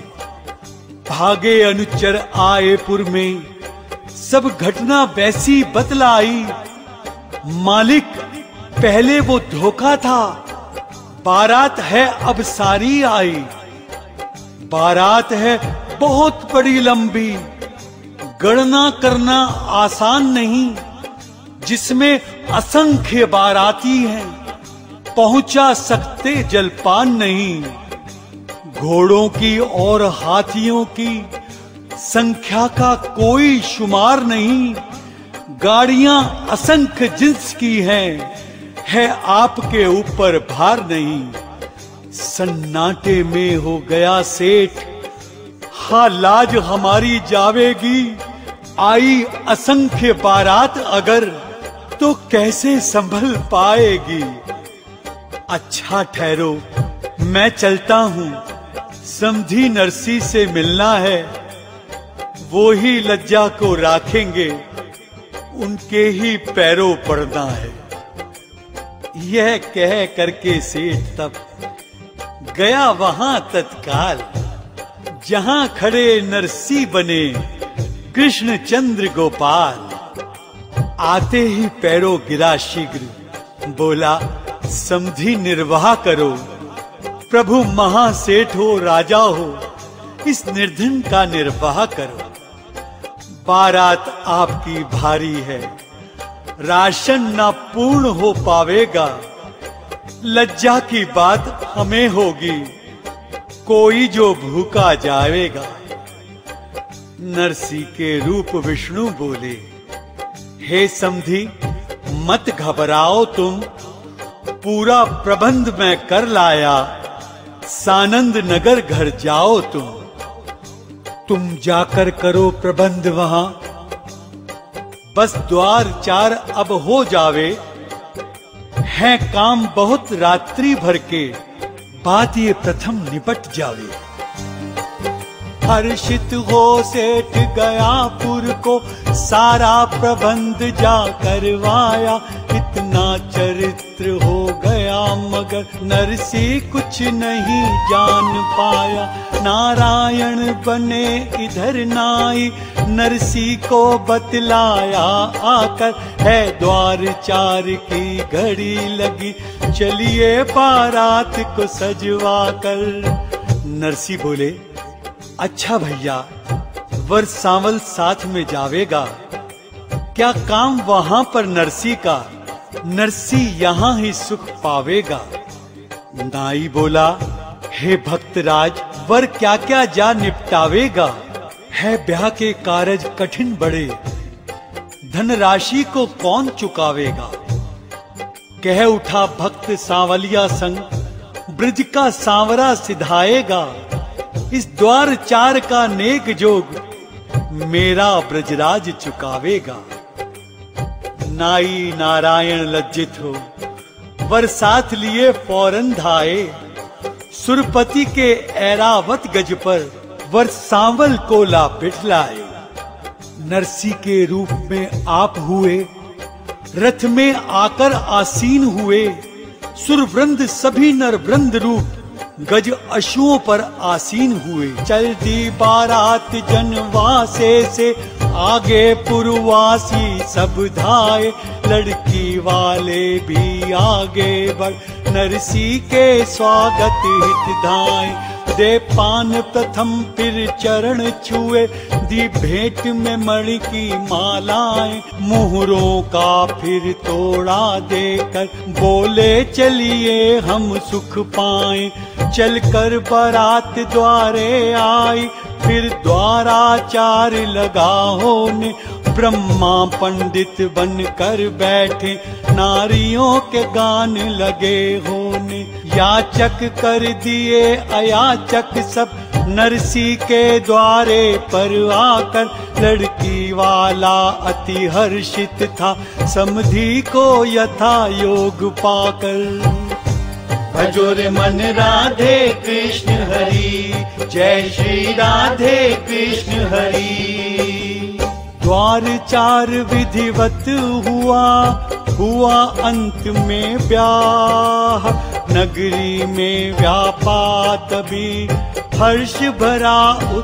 [SPEAKER 1] भागे अनुचर आए पुर में, सब घटना वैसी बतलाई, मालिक पहले वो धोखा था, बारात है अब सारी आई। बारात है बहुत बड़ी लंबी, गणना करना आसान नहीं, जिसमें असंख्य बाराती हैं, पहुंचा सकते जलपान नहीं। घोड़ों की और हाथियों की संख्या का कोई शुमार नहीं, गाड़ियां असंख्य जिन्स की हैं, है आपके ऊपर भार नहीं। सन्नाटे में हो गया सेठ, हा लाज हमारी जावेगी, आई असंख्य बारात अगर, तो कैसे संभल पाएगी। अच्छा ठहरो मैं चलता हूँ, समधी नरसी से मिलना है, वो ही लज्जा को राखेंगे, उनके ही पैरों पड़ना है। यह कह करके सेठ तब गया वहां तत्काल, जहां खड़े नरसी बने कृष्ण चंद्र गोपाल। आते ही पैरों गिरा शीघ्र, बोला समधी निर्वाह करो, प्रभु महासेठ हो राजा हो, इस निर्धन का निर्वाह करो। बारात आपकी भारी है, राशन ना पूर्ण हो पावेगा, लज्जा की बात हमें होगी, कोई जो भूखा जाएगा। नरसी के रूप विष्णु बोले, हे समधी मत घबराओ तुम, पूरा प्रबंध मैं कर लाया, सानंद नगर घर जाओ तुम। तुम जाकर करो प्रबंध वहां, बस द्वार चार अब हो जावे, है काम बहुत रात्रि भर के, बात ये प्रथम निपट जावे। हर्षित हो सेठ गया पुर को, सारा प्रबंध जा करवाया, इतना चरित्र हो गया मगर नरसी कुछ नहीं जान पाया। नारायण बने इधर नाई नरसी को बतलाया आकर, है द्वार चार की घड़ी लगी चलिए बारात को सजवा कर। नरसी बोले, अच्छा भैया, वर सांवल साथ में जावेगा, क्या काम वहां पर नरसी का, नरसी यहाँ ही सुख पावेगा। नाई बोला, हे भक्तराज, वर क्या क्या जा निपटावेगा, है ब्याह के कारज कठिन बड़े, धनराशि को कौन चुकावेगा। कह उठा भक्त सांवलिया संग, ब्रज का सांवरा सिधाएगा, इस द्वार चार का नेक जोग मेरा ब्रजराज चुकावेगा। नाई नारायण लज्जित हो वर साथ लिए फौरन धाए, सुरपति के ऐरावत गज पर वर सांवल को ला बिठलाए। नरसी के रूप में आप हुए, रथ में आकर आसीन हुए, सुरवृंद सभी नर वृंद रूप गज अश्वों पर आसीन हुए। चल दी बारात जनवासे से आगे पुरवासी सब धाए, लड़की वाले भी आगे बढ़ नरसी के स्वागत हित धाए। दे पान प्रथम फिर चरण छुए, दी भेंट में मणि की मालाएं, मुहरों का फिर तोड़ा देकर बोले चलिए हम सुख पाएं। चलकर बारात द्वारे आई फिर द्वाराचार लगा होने, ब्रह्मा पंडित बनकर बैठे नारियों के गान लगे होने। याचक कर दिए अयाचक सब नरसी के द्वारे पर आकर, लड़की वाला अति हर्षित था समधि को यथा योग पाकर।
[SPEAKER 2] भजो रे मन राधे कृष्ण हरि, जय श्री राधे कृष्ण हरि।
[SPEAKER 1] द्वार चार विधिवत हुआ, हुआ अंत में ब्याह, नगरी में व्यापा तभी हर्ष भरा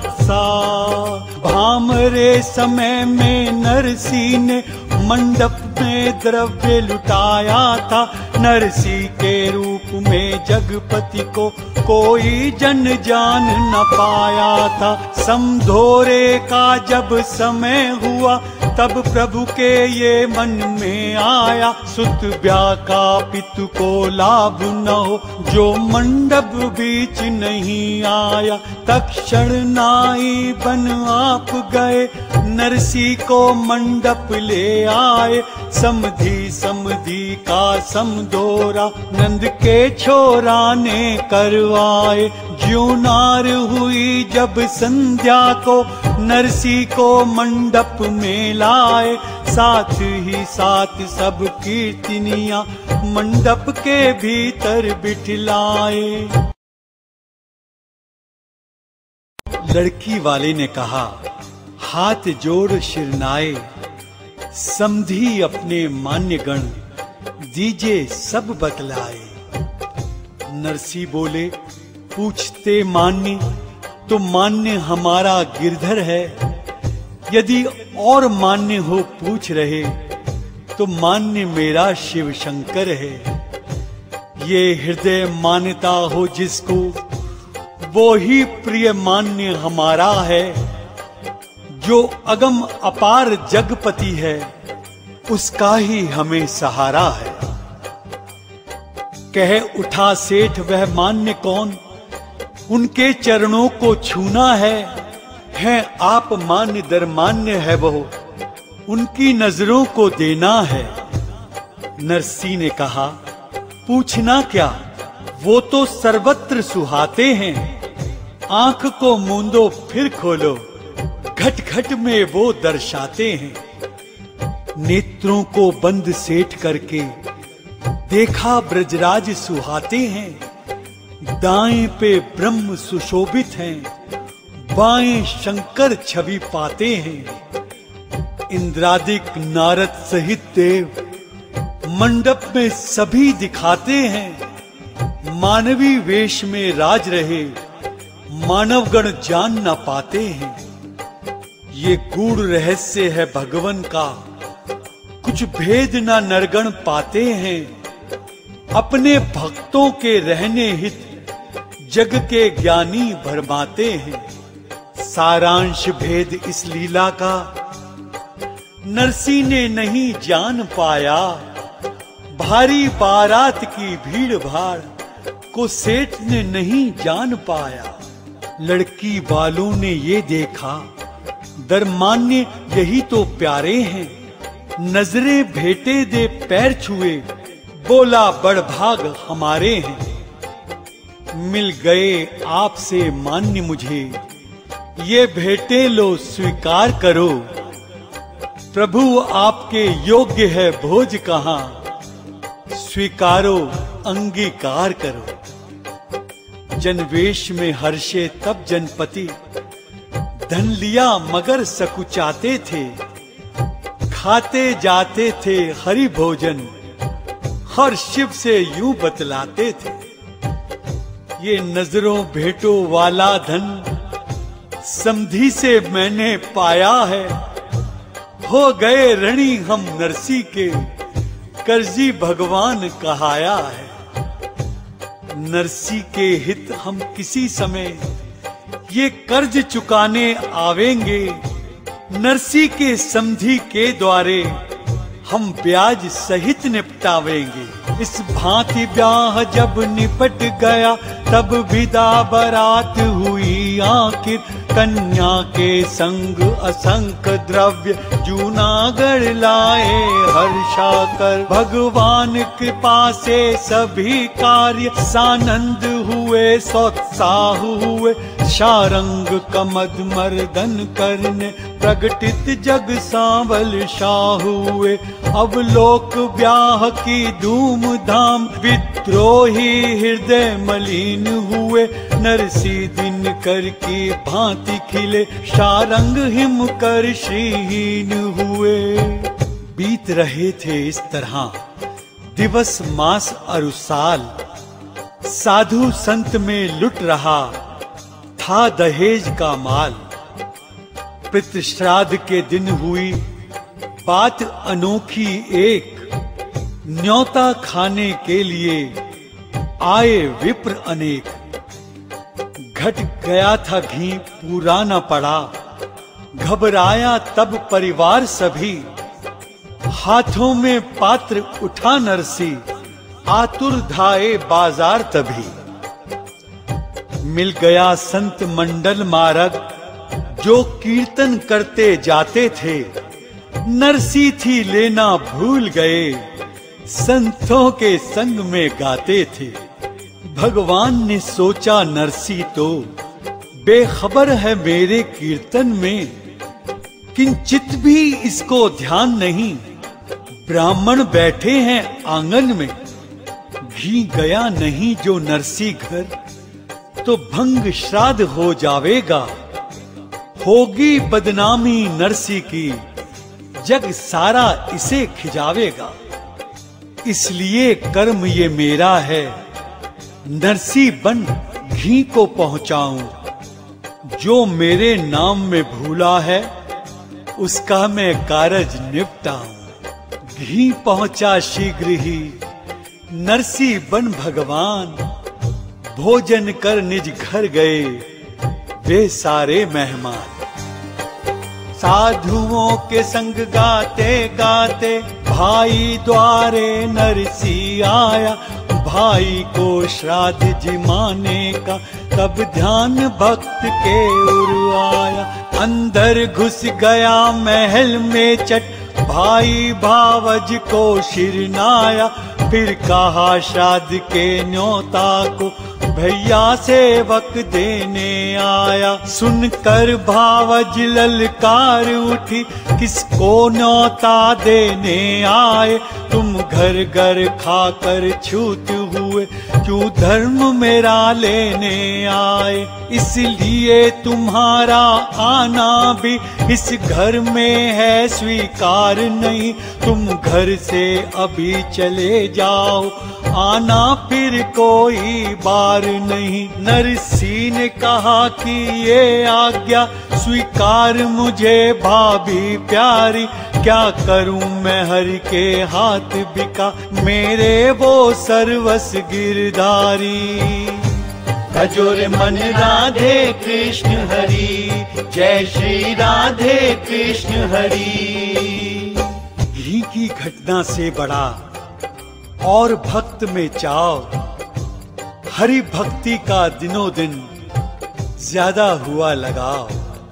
[SPEAKER 1] उत्साह। भामरे समय में नरसी ने मंडप में द्रव्य लुटाया था, नरसी के रूप में जगपति को कोई जन जान न पाया था। समधोरे का जब समय हुआ तब प्रभु के ये मन में आया, सुत ब्याह का पितु को लाभ न हो जो मंडप बीच नहीं आया। तक्षण नाई बन आप गए नरसी को मंडप ले आए, समधि समधि का समधोरा नंद के छोरा ने करवाए। ज्यों नार हुई जब संध्या को नरसी को मंडप में लाए, साथ ही साथ सब कीर्तनियां मंडप के भीतर बिठलाए। लड़की वाले ने कहा, हाथ जोड़ शिरनाए, समधी अपने मान्य गण दीजे सब बतलाए। नरसी बोले, पूछते मान्य तो मान्य हमारा गिरधर है, यदि और मान्य हो पूछ रहे तो मान्य मेरा शिव शंकर है। ये हृदय मान्यता हो जिसको वो ही प्रिय मान्य हमारा है, जो अगम अपार जगपति है उसका ही हमें सहारा है। कह उठा सेठ वह मान्य कौन, उनके चरणों को छूना है, है आप मान्य दर मान्य है वो, उनकी नजरों को देना है। नरसी ने कहा, पूछना क्या, वो तो सर्वत्र सुहाते हैं, आंख को मूंदो फिर खोलो, घट घट में वो दर्शाते हैं। नेत्रों को बंद सेठ करके देखा ब्रजराज सुहाते हैं, दाएं पे ब्रह्म सुशोभित हैं, बाएं शंकर छवि पाते हैं। इंद्रादिक नारद सहित देव मंडप में सभी दिखाते हैं, मानवी वेश में राज रहे मानवगण जान न पाते हैं। ये गूढ़ रहस्य है भगवन का, कुछ भेद न नरगण पाते हैं। अपने भक्तों के रहने हित जग के ज्ञानी भरमाते हैं। सारांश भेद इस लीला का नरसी ने नहीं जान पाया। भारी बारात की भीड़ भाड़ को सेठ ने नहीं जान पाया। लड़की वालों ने ये देखा, दरमान्य यही तो प्यारे हैं। नजरे भेटे दे पैर छुए, बोला बड़भाग हमारे हैं। मिल गए आपसे मान्य मुझे, ये भेटे लो स्वीकार करो। प्रभु आपके योग्य है भोज कहाँ, स्वीकारो अंगीकार करो। जनवेश में हर्षे तब जनपति, धन लिया मगर सकुचाते थे। खाते जाते थे हरि भोजन, हर शिव से यूं बतलाते थे। ये नजरों भेंटों वाला धन समधी से मैंने पाया है। हो गए ऋणी हम नरसी के, कर्जी भगवान कहाया है। नरसी के हित हम किसी समय ये कर्ज चुकाने आवेंगे। नरसी के समधी के द्वारे हम ब्याज सहित निपटावेंगे। इस भांति ब्याह जब निपट गया, तब विदा बारात हुई आखिर। कन्या के संग असंख्य द्रव्य जूनागढ़ लाए हर्षाकर। भगवान कृपा से सभी कार्य सानंद हुए, सोत्साह हुए। शारंग कमद मर्दन करने, प्रगटित जग सांवल शाह हुए। अब लोक ब्याह की धूम धाम, विद्रोही हृदय मलिन हुए। नरसी दिन कर की भांति खिले, शारंग हिम कर श्रीहीन हुए। बीत रहे थे इस तरह दिवस मास और साल। साधु संत में लुट रहा था दहेज का माल। पितृ श्राद्ध के दिन हुई बात अनोखी एक। न्योता खाने के लिए आए विप्र अनेक। घट गया था घी पूरा न पड़ा, घबराया तब परिवार सभी। हाथों में पात्र उठा नरसी, आतुर धाए बाजार तभी। मिल गया संत मंडल मार्ग, जो कीर्तन करते जाते थे। नरसी थी लेना भूल गए, संतों के संग में गाते थे। भगवान ने सोचा नरसी तो बेखबर है मेरे कीर्तन में, किंचित भी इसको ध्यान नहीं। ब्राह्मण बैठे हैं आंगन में, घी गया नहीं जो नरसी घर, तो भंग श्राद्ध हो जावेगा। होगी बदनामी नरसी की, जग सारा इसे खिजावेगा। इसलिए कर्म ये मेरा है, नरसी बन घी को पहुंचाऊं। जो मेरे नाम में भूला है, उसका मैं कारज निपटाऊं। घी पहुंचा शीघ्र ही, नरसी बन भगवान। भोजन कर निज घर गए वे सारे मेहमान। साधुओं के संग गाते गाते, भाई द्वारे नरसी आया। भाई को श्राद्ध जिमाने का, तब ध्यान भक्त के उर आया। अंदर घुस गया महल में चट, भाई भावज को शिरनाया। फिर कहा श्राद्ध के न्योता को, भैया सेवक देने आया। सुनकर भावज ललकार उठी, किसको न्योता देने आए। तुम घर घर खाकर छूत हुए, क्यों धर्म मेरा लेने आए, इसलिए तुम्हारा आना भी इस घर में है स्वीकार नहीं। तुम घर से अभी चले जाओ, आना फिर कोई बार नहीं। नरसी ने कहा कि ये आज्ञा स्वीकार मुझे भाभी प्यारी, क्या करूं मैं हरि के हाथ बिका, मेरे वो सर्वस गिरधारी।
[SPEAKER 2] भजोरे मन राधे कृष्ण हरि, जय श्री राधे कृष्ण हरि।
[SPEAKER 1] घी की घटना से बड़ा और भक्त में चाव, हरि भक्ति का दिनों दिन ज्यादा हुआ लगाव।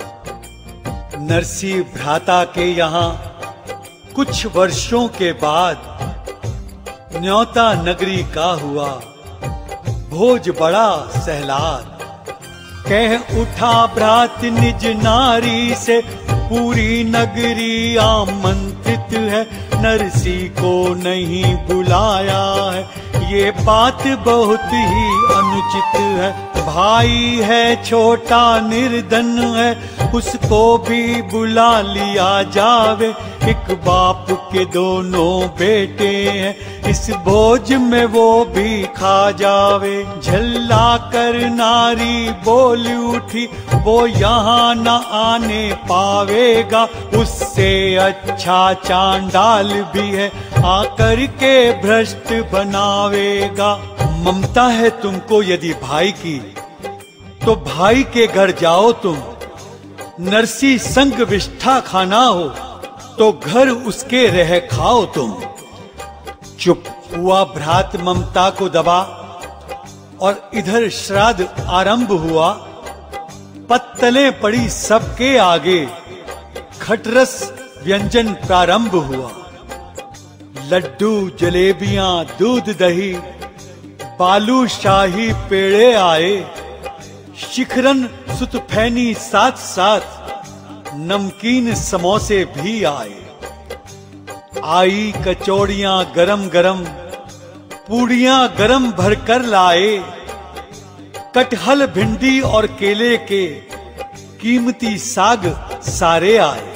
[SPEAKER 1] नरसी भ्राता के यहाँ कुछ वर्षों के बाद न्योता नगरी का हुआ भोज बड़ा सहलाद। कह उठा भ्रात निज नारी से, पूरी नगरी आमंत्रित है, नरसी को नहीं बुलाया है, ये बात बहुत ही अनुचित है। भाई है छोटा निर्धन है, उसको भी बुला लिया जावे, एक बाप के दोनों बेटे हैं, इस भोज में वो भी खा जावे। झल्ला कर नारी बोल उठी, वो यहाँ न आने पावेगा, उससे अच्छा चांडाल भी है, आकर के भ्रष्ट बनावेगा। ममता है तुमको यदि भाई की, तो भाई के घर जाओ तुम। नरसी संग विष्ठा खाना हो, तो घर उसके रह खाओ तुम। चुप हुआ भ्रात ममता को दबा, और इधर श्राद्ध आरंभ हुआ। पत्तलें पड़ी सबके आगे, खटरस व्यंजन प्रारंभ हुआ। लड्डू जलेबियां दूध दही, बालू शाही पेड़े आए, शिखरन सुतफैनी साथ साथ नमकीन समोसे भी आए। आई कचौड़ियां गरम गरम, पूड़ियां गरम भरकर लाए, कटहल भिंडी और केले के कीमती साग सारे आए।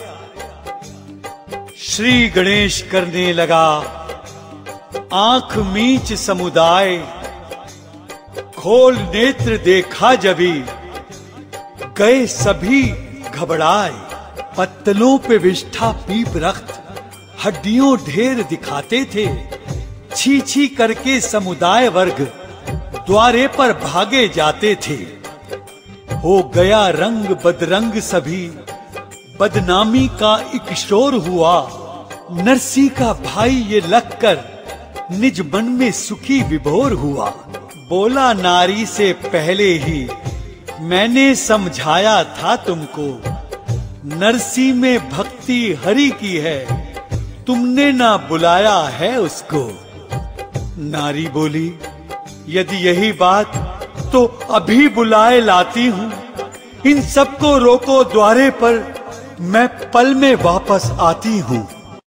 [SPEAKER 1] श्री गणेश करने लगा आंख मीच समुदाय, खोल नेत्र देखा जभी, गए सभी घबराए। पत्तलों पे विष्ठा पीप रक्त, हड्डियों ढेर दिखाते थे, छी छी करके समुदाय वर्ग द्वारे पर भागे जाते थे। हो गया रंग बदरंग सभी, बदनामी का एक शोर हुआ। नरसी का भाई ये लगकर निज मन में सुखी विभोर हुआ। बोला नारी से पहले ही मैंने समझाया था तुमको, नरसी में भक्ति हरि की है, तुमने ना बुलाया है उसको। नारी बोली, यदि यही बात तो अभी बुलाए लाती हूँ, इन सबको रोको द्वारे पर, मैं पल में वापस आती हूँ।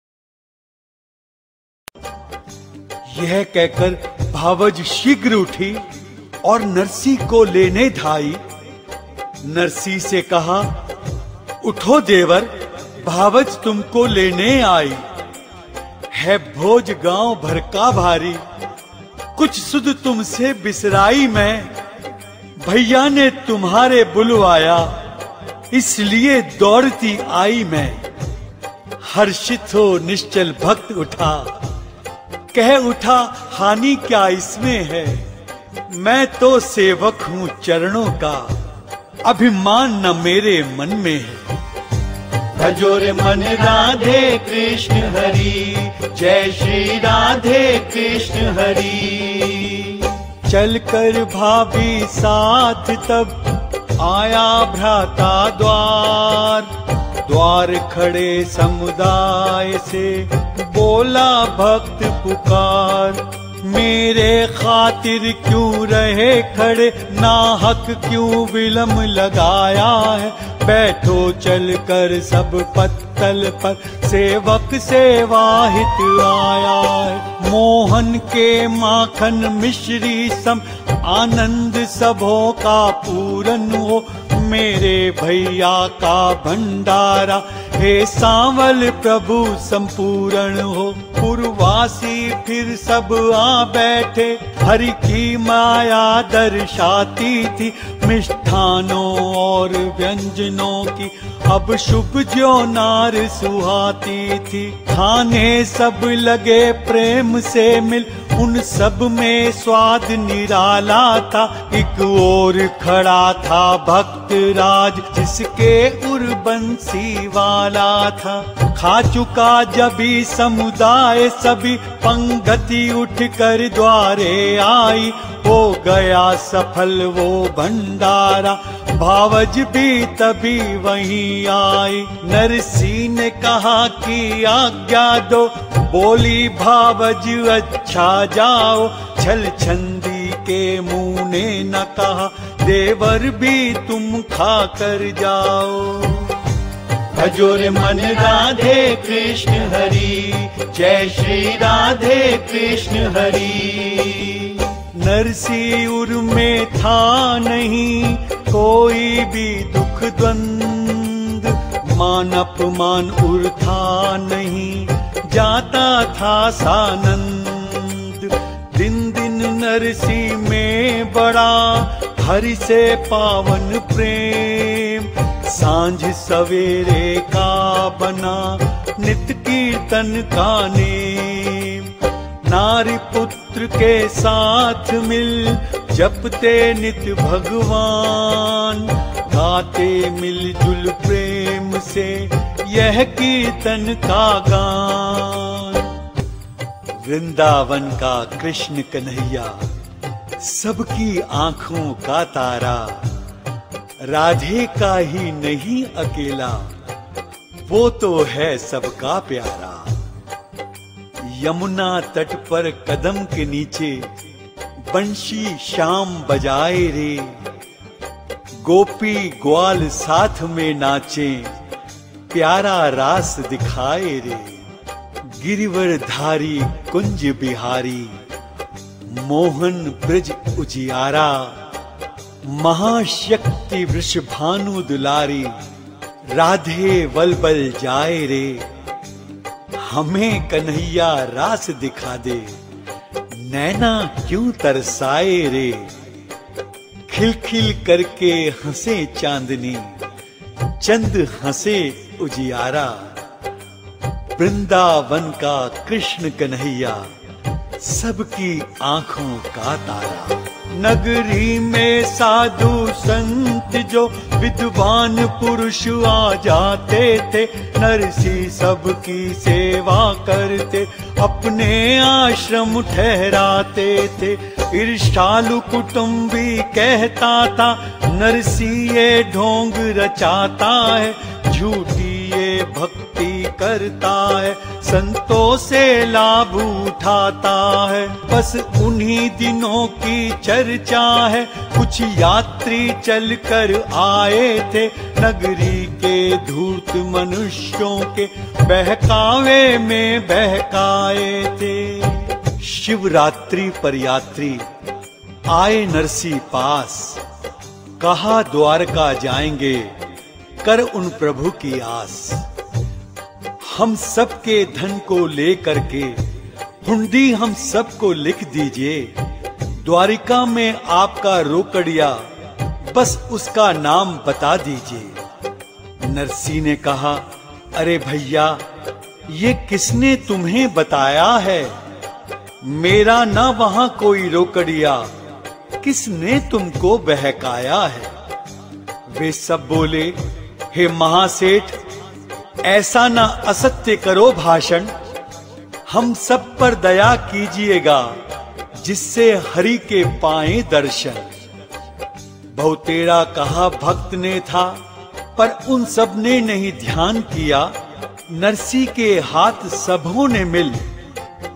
[SPEAKER 1] यह कहकर भावज शीघ्र उठी और नरसी को लेने धाई। नरसी से कहा, उठो देवर, भावज तुमको लेने आई। है भोज गांव भर का भारी, कुछ सुध तुमसे बिसराई मैं। भैया ने तुम्हारे बुलवाया, इसलिए दौड़ती आई मैं। हर्षित हो निश्चल भक्त उठा, कह उठा हानि क्या इसमें है, मैं तो सेवक हूँ चरणों का, अभिमान न मेरे मन में है।
[SPEAKER 2] भजोरे मन राधे कृष्ण हरि, जय श्री राधे कृष्ण हरि।
[SPEAKER 1] चल कर भाभी साथ तब आया भ्राता द्वार, द्वार खड़े समुदाय से बोला भक्त पुकार। मेरे खातिर क्यों रहे खड़े, नाहक क्यों विलम लगाया है। बैठो चल कर सब पत्तल पर, सेवक सेवाहित आया है। मोहन के माखन मिश्री सम, आनंद सबों का पूरन हो। मेरे भैया का भंडारा, हे सांवल प्रभु संपूर्ण हो। पूर्वासी फिर सब आ बैठे, हरि की माया दर्शाती थी। मिष्ठानों और व्यंजनों की अब शुभ जो नार सुहाती थी। खाने सब लगे प्रेम से मिल, उन सब में स्वाद निराला था। एक ओर खड़ा था भक्त राज, जिसके उर बंसी वाला था। खा चुका जभी समुदाय सभी, पंगति उठ कर द्वारे आई। हो गया सफल वो भंडारा, भावज भी तभी वहीं आई। नरसी ने कहा कि आज्ञा दो, बोली भावज अच्छा जाओ। छल छंदी के मुंह ने न कहा, देवर भी तुम खा कर जाओ।
[SPEAKER 2] भजोर मन राधे कृष्ण हरि, जय श्री राधे कृष्ण हरि।
[SPEAKER 1] नरसी उर में था नहीं कोई भी दुख द्वंद, मान अपमान उर था नहीं, जाता था सानंद। दिन दिन नरसी में बड़ा हरि से पावन प्रेम, सांझ सवेरे का बना नित्य कीर्तन का नेम। नारी पुत्र के साथ मिल जपते नित्य भगवान, गाते मिलजुल प्रेम से यह कीर्तन का गान। वृंदावन का कृष्ण कन्हैया सबकी आंखों का तारा, राधे का ही नहीं अकेला, वो तो है सबका प्यारा। यमुना तट पर कदम के नीचे बंशी शाम बजाए रे, गोपी ग्वाल साथ में नाचे प्यारा रास दिखाए रे। गिरिवरधारी कुंज बिहारी, मोहन ब्रज उजियारा, महाशक्ति वृषभानु दुलारी, राधे वलबल जाए रे। हमें कन्हैया रास दिखा दे, नैना क्यों तरसाए रे। खिलखिल करके हंसे चांदनी, चंद हंसे उजियारा। वृंदावन का कृष्ण कन्हैया सबकी आंखों का तारा। नगरी में साधु संत जो विद्वान पुरुष आ जाते थे, नरसी सबकी सेवा करते अपने आश्रम ठहराते थे। ईर्ष्यालु कुटुंबी कहता था, नरसी ये ढोंग रचाता है, झूठी ये भक्ति करता है, संतों से लाभ उठाता है। बस उन्हीं दिनों की चर्चा है, कुछ यात्री चल कर आए थे, नगरी के धूर्त मनुष्यों के बहकावे में बहकाए थे। शिवरात्रि पर यात्री आए नरसी पास, कहा द्वारका जाएंगे कर उन प्रभु की आस। हम सबके धन को लेकर के हुंडी हम सबको लिख दीजिए, द्वारिका में आपका रोकड़िया बस उसका नाम बता दीजिए। नरसी ने कहा, अरे भैया ये किसने तुम्हें बताया है, मेरा ना वहां कोई रोकड़िया, किसने तुमको बहकाया है। वे सब बोले, हे महासेठ ऐसा ना असत्य करो भाषण, हम सब पर दया कीजिएगा जिससे हरि के पाए दर्शन। बहुतेरा कहा भक्त ने था, पर उन सब ने नहीं ध्यान किया। नरसी के हाथ सबों ने मिल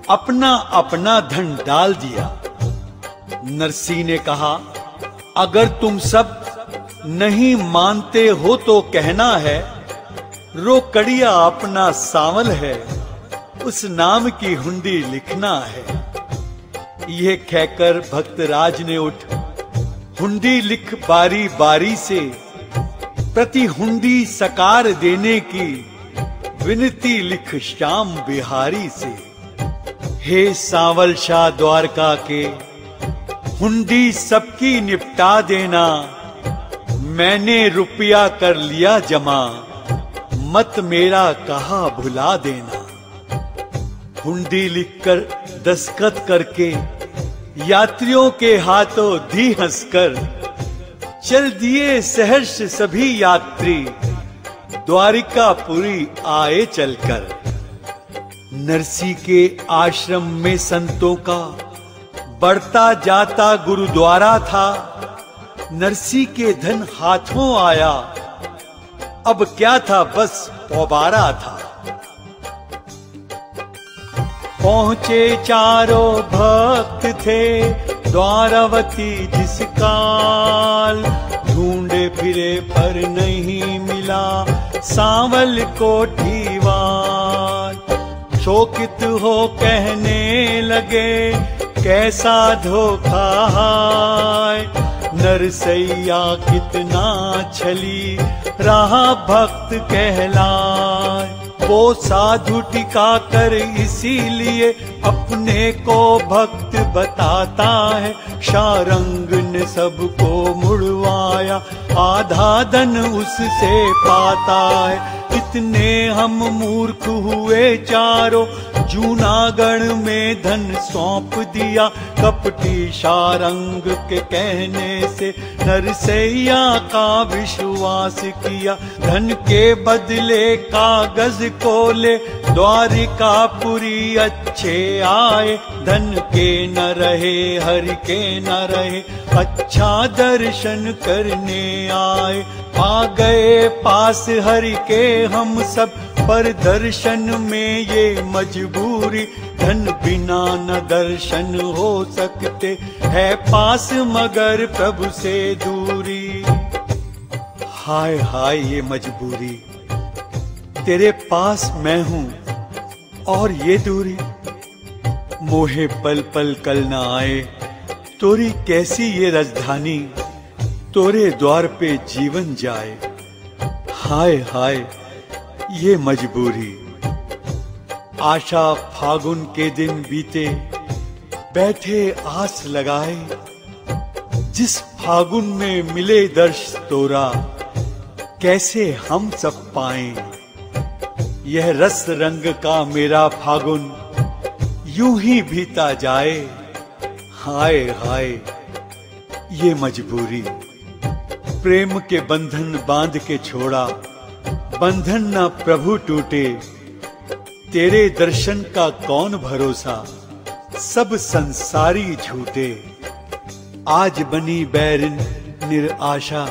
[SPEAKER 1] अपना अपना धन डाल दिया। नरसी ने कहा, अगर तुम सब नहीं मानते हो तो कहना है, रोकड़िया अपना सांवल है, उस नाम की हुंडी लिखना है। यह कहकर भक्तराज ने उठ हुंडी लिख बारी बारी से प्रति हुंडी सकार देने की विनती लिख श्याम बिहारी से। हे सांवल शाह द्वारका के, हुंडी सबकी निपटा देना, मैंने रुपया कर लिया जमा, मत मेरा कहा भुला देना। हुंडी लिखकर दस्तखत करके यात्रियों के हाथों दी हंसकर, चल दिए सहर्ष सभी यात्री, द्वारिकापुरी आए चलकर। नरसी के आश्रम में संतों का बढ़ता जाता गुरुद्वारा था। नरसी के धन हाथों आया, अब क्या था बस पौबारा था। पहुंचे चारों भक्त थे द्वारावती जिस काल, ढूंढे फिरे पर नहीं मिला सांवल कोठीवाल। शोकित हो कहने लगे कैसा धोखा हाय, नरसैया कितना छली रहा भक्त कहलाए। वो साधु टिका कर इसीलिए अपने को भक्त बताता है, शारंग ने सबको मुड़वाया, आधा धन उससे पाता है। इतने हम मूर्ख हुए चारों, जूनागढ़ में धन सौंप दिया, कपटी शारंग के कहने से नरसैया का विश्वास किया। धन के बदले कागज को ले द्वारिकापुरी अच्छे आए, धन के न रहे हरि के न रहे, अच्छा दर्शन करने आए। आ गए पास हरि के हम सब, पर दर्शन में ये मजबूरी, धन बिना न दर्शन हो सकते, है पास मगर प्रभु से दूरी। हाय हाय ये मजबूरी, तेरे पास मैं हूं और ये दूरी, मोहे पल पल कल न आए, तोरी कैसी ये राजधानी, तोरे द्वार पे जीवन जाए। हाय हाय ये मजबूरी। आशा फागुन के दिन बीते, बैठे आस लगाए, जिस फागुन में मिले दर्श तोरा, कैसे हम सब पाएं। यह रस रंग का मेरा फागुन यूं ही बीता जाए। हाय हाय ये मजबूरी। प्रेम के बंधन बांध के छोड़ा, बंधन न प्रभु टूटे, तेरे दर्शन का कौन भरोसा, सब संसारी झूठे। आज बनी बैरिन निराशा,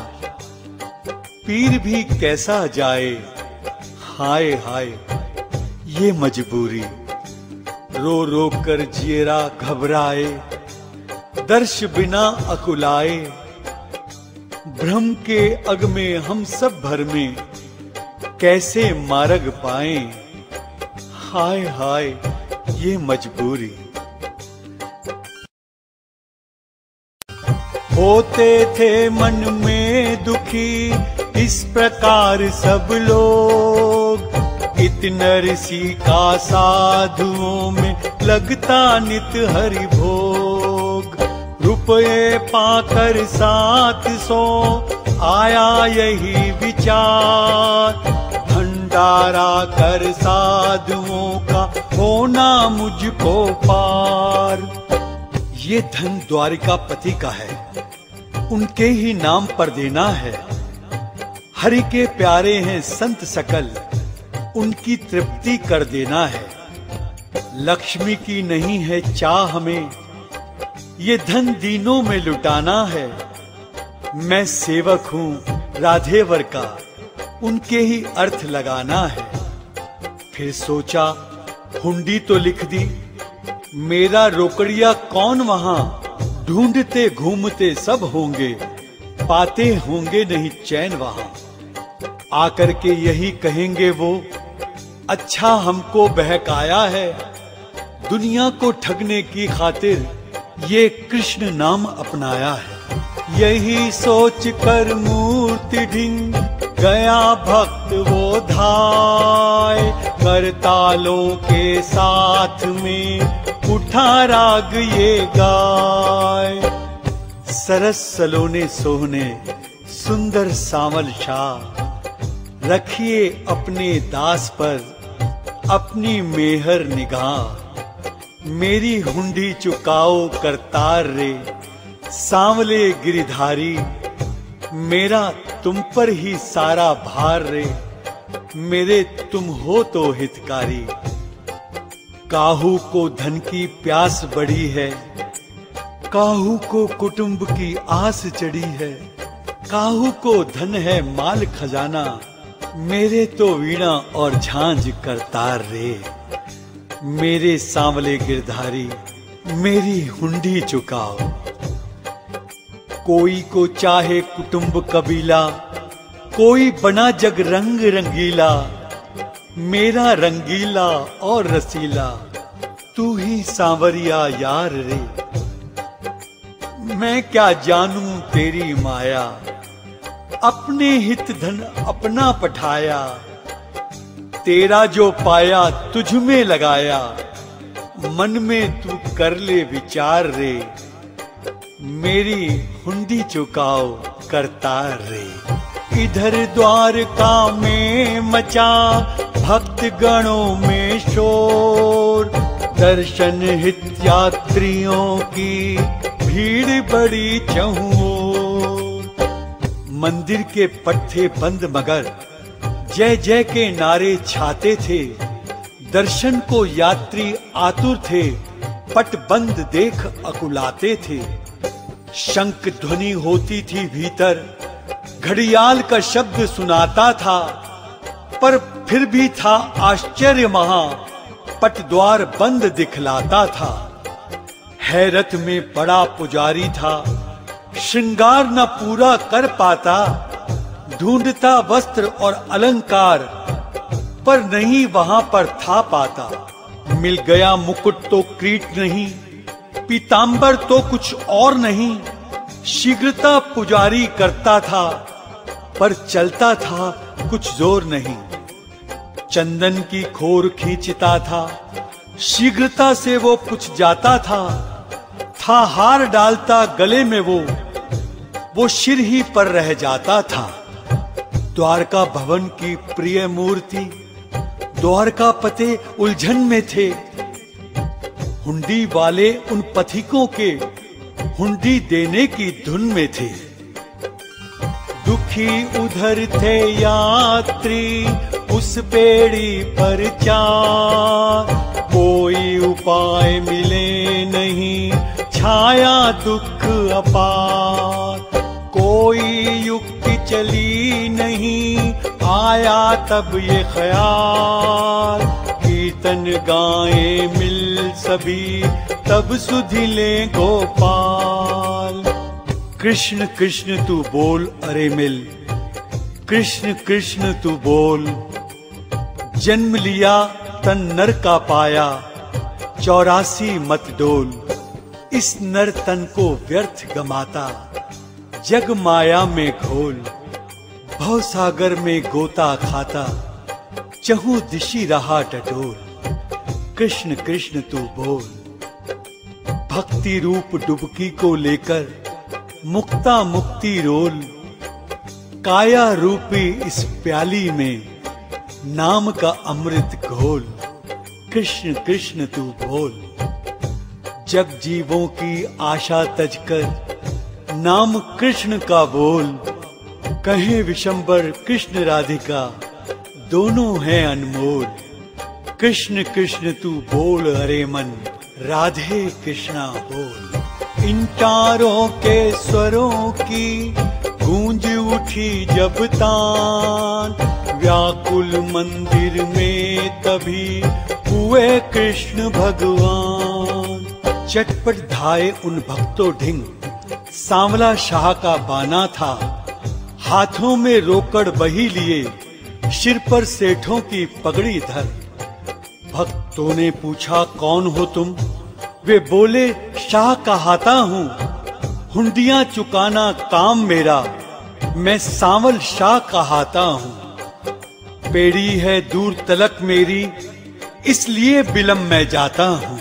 [SPEAKER 1] पीर भी कैसा जाए। हाय हाय ये मजबूरी। रो रो कर जियरा घबराए, दर्श बिना अकुलाए, भ्रम के अग में हम सब भर में, कैसे मार्ग पाए। हाय हाय ये मजबूरी। होते थे मन में दुखी इस प्रकार सब लोग, इत नरसी का साधुओं में लगता नित हरि भोग। रुपये पाकर सात सौ आया यही विचार, भंडारा कर साधुओं का होना मुझको पार। ये धन द्वारिकापति का है, उनके ही नाम पर देना है। हरि के प्यारे हैं संत सकल, उनकी तृप्ति कर देना है। लक्ष्मी की नहीं है चाह हमें, ये धन दीनों में लुटाना है। मैं सेवक हूं राधेवर का, उनके ही अर्थ लगाना है। फिर सोचा हुंडी तो लिख दी, मेरा रोकड़िया कौन वहां, ढूंढते घूमते सब होंगे, पाते होंगे नहीं चैन वहां। आकर के यही कहेंगे वो, अच्छा हमको बहकाया है, दुनिया को ठगने की खातिर ये कृष्ण नाम अपनाया है। यही सोच कर मूर्ति ढिंग गया भक्त वो धाय, करतालों के साथ में उठा राग ये गाय। सरस सलोने सोहने सुंदर सांवल शाह, रखिए अपने दास पर अपनी मेहर निगाह। मेरी हुंडी चुकाओ करतार रे, सांवले गिरिधारी, मेरा तुम पर ही सारा भार रे, मेरे तुम हो तो हितकारी। काहू को धन की प्यास बढ़ी है, काहू को कुटुंब की आस चढ़ी है, काहू को धन है माल खजाना, मेरे तो वीणा और झांझ करतार रे। मेरे सांवले गिरधारी, मेरी हुंडी चुकाओ। कोई को चाहे कुटुंब कबीला, कोई बना जग रंग रंगीला, मेरा रंगीला और रसीला, तू ही सांवरिया यार रे। मैं क्या जानूं तेरी माया, अपने हित धन अपना पठाया, तेरा जो पाया तुझ में लगाया, मन में तू कर ले विचार रे। मेरी हुंडी चुकाओ करतार रे। इधर द्वारका में मचा भक्त गणों में शोर, दर्शन हित यात्रियों की भीड़ बड़ी चहुओर। मंदिर के पट थे बंद मगर जय जय के नारे छाते थे, दर्शन को यात्री आतुर थे, पट बंद देख अकुलाते थे। शंख ध्वनि होती थी भीतर, घड़ियाल का शब्द सुनाता था, पर फिर भी था आश्चर्य महा, पट द्वार बंद दिखलाता था। हैरत में बड़ा पुजारी था, श्रृंगार न पूरा कर पाता, ढूंढता वस्त्र और अलंकार, पर नहीं वहां पर था पाता। मिल गया मुकुट तो क्रीट नहीं, पीतांबर तो कुछ और नहीं, शीघ्रता पुजारी करता था, पर चलता था कुछ जोर नहीं। चंदन की खोर खींचता था, शीघ्रता से वो कुछ जाता था, था हार डालता गले में वो, वो सिर ही पर रह जाता था। द्वारका भवन की प्रिय मूर्ति, द्वारका पते उलझन में थे, हुंडी वाले उन पथिकों के हुंडी देने की धुन में थे। दुखी उधर थे यात्री उस पेड़ी पर चार, कोई उपाय मिले नहीं छाया दुख अपार। कोई युक्ति चली नहीं आया तब ये ख्याल, कीर्तन गाए मिल सभी तब सुधिले गोपाल। कृष्ण कृष्ण तू बोल अरे मिल, कृष्ण कृष्ण तू बोल। जन्म लिया तन नर का पाया, चौरासी मत डोल। इस नर तन को व्यर्थ गमाता, जग माया में घोल। भव सागर में गोता खाता, चहु दिशि रहा डडोल। कृष्ण कृष्ण तू बोल। भक्ति रूप डुबकी को लेकर मुक्ता मुक्ति रोल, काया रूपी इस प्याली में नाम का अमृत घोल। कृष्ण कृष्ण तू बोल। जग जीवों की आशा तजकर नाम कृष्ण का बोल। कहे विशंबर कृष्ण राधिका दोनों हैं अनमोल। कृष्ण कृष्ण तू बोल अरे मन, राधे कृष्णा बोल। इन चारों के स्वरों की गूंज उठी जब तान, व्याकुल मंदिर में तभी हुए कृष्ण भगवान। चटपट धाए उन भक्तों ढिंग, सांवला शाह का बाना था, हाथों में रोकड़ बही लिए, सिर पर सेठों की पगड़ी धर। भक्तों ने पूछा कौन हो तुम? वे बोले शाह कहाता हूँ, हुंडियां चुकाना काम मेरा, मैं सांवल शाह कहाता हूँ। पेड़ी है दूर तलक मेरी, इसलिए बिलम मैं जाता हूँ।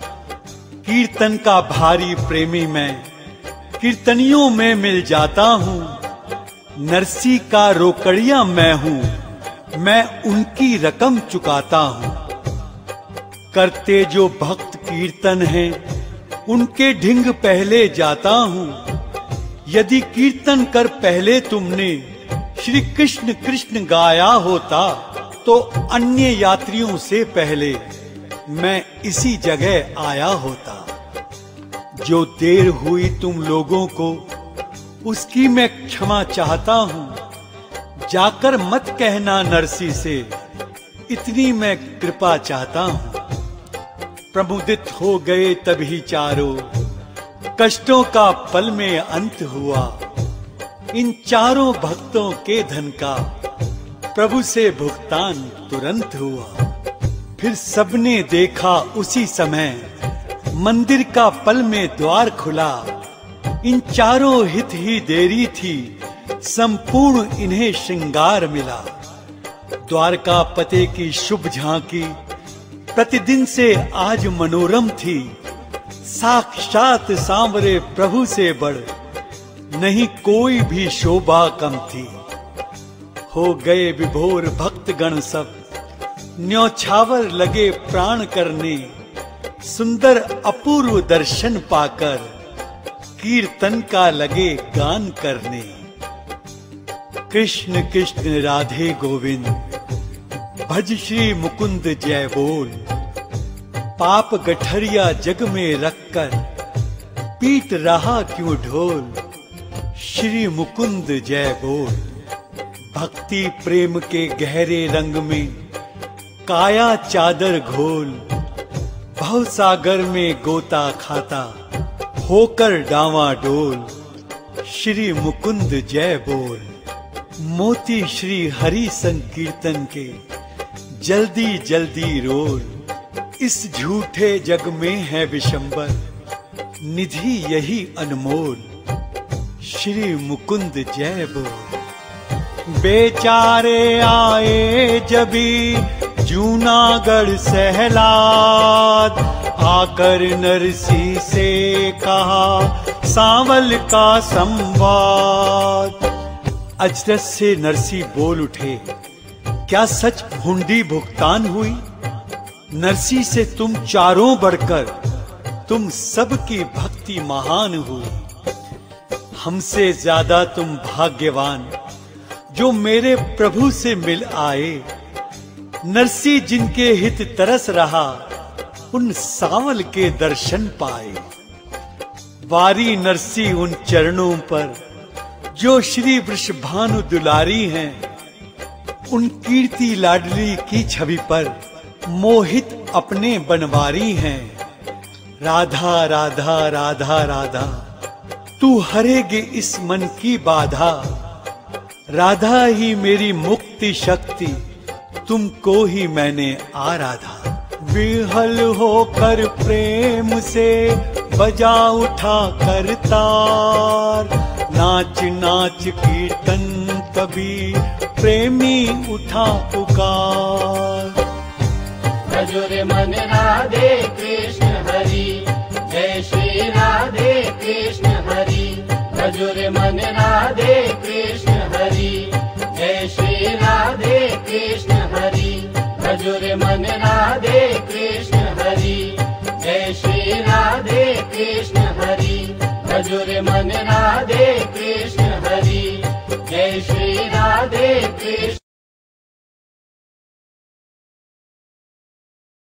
[SPEAKER 1] कीर्तन का भारी प्रेमी मैं, कीर्तनियों में मिल जाता हूँ। नरसी का रोकड़िया मैं हूँ, मैं उनकी रकम चुकाता हूँ। करते जो भक्त कीर्तन हैं, उनके ढिंग पहले जाता हूँ। यदि कीर्तन कर पहले तुमने श्री कृष्ण कृष्ण गाया होता, तो अन्य यात्रियों से पहले मैं इसी जगह आया होता। जो देर हुई तुम लोगों को, उसकी मैं क्षमा चाहता हूँ। जाकर मत कहना नरसी से, इतनी मैं कृपा चाहता हूँ। प्रमुदित हो गए तभी चारों, कष्टों का पल में अंत हुआ। इन चारों भक्तों के धन का प्रभु से भुगतान तुरंत हुआ। फिर सबने देखा उसी समय, मंदिर का पल में द्वार खुला। इन चारों हित ही देरी थी, संपूर्ण इन्हें श्रृंगार मिला। द्वारका पते की शुभ झांकी प्रतिदिन से आज मनोरम थी। साक्षात सांवरे प्रभु से बढ़ नहीं कोई भी शोभा कम थी। हो गए विभोर भक्त गण सब, न्यौछावर लगे प्राण करने। सुंदर अपूर्व दर्शन पाकर, कीर्तन का लगे गान करने। कृष्ण कृष्ण राधे गोविंद, भज श्री मुकुंद जय बोल। पाप गठरिया जग में रखकर, पीट रहा क्यों ढोल। श्री मुकुंद जय बोल। भक्ति प्रेम के गहरे रंग में, काया चादर घोल। भव सागर में गोता खाता, होकर डावाडोल। श्री मुकुंद जय बोल। मोती श्री हरि संकीर्तन के, जल्दी जल्दी रोल। इस झूठे जग में है विशंबर, निधि यही अनमोल। श्री मुकुंद जय बोल। बेचारे आए जबी जूनागढ़ सहलाद, आकर नरसी से कहा सांवल का संवाद। अजरस से नरसी बोल उठे, क्या सच हुंडी भुगतान हुई? नरसी से तुम चारों बढ़कर, तुम सबकी भक्ति महान हुई। हमसे ज्यादा तुम भाग्यवान, जो मेरे प्रभु से मिल आए। नरसी जिनके हित तरस रहा, उन सांवल के दर्शन पाए। वारी नरसी उन चरणों पर, जो श्री वृषभानु दुलारी हैं। उन कीर्ति लाडली की छवि पर, मोहित अपने बनवारी हैं। राधा राधा राधा राधा, तू हरेगे इस मन की बाधा। राधा ही मेरी मुक्ति शक्ति, तुमको ही मैंने आराधा। विहल होकर प्रेम से, बजा उठा कर तार। नाच नाच कीर्तन तभी, प्रेमी उठा पुकार।
[SPEAKER 3] भजो रे मन राधे कृष्ण हरि, जय श्री राधे कृष्ण हरि। भजो रे मन राधे कृष्ण हरि, जय श्री राधे कृष्ण हरि। भजो रे मन राधे कृष्ण हरि, जय श्री राधे कृष्ण हरि। भजो रे मन राधे कृष्ण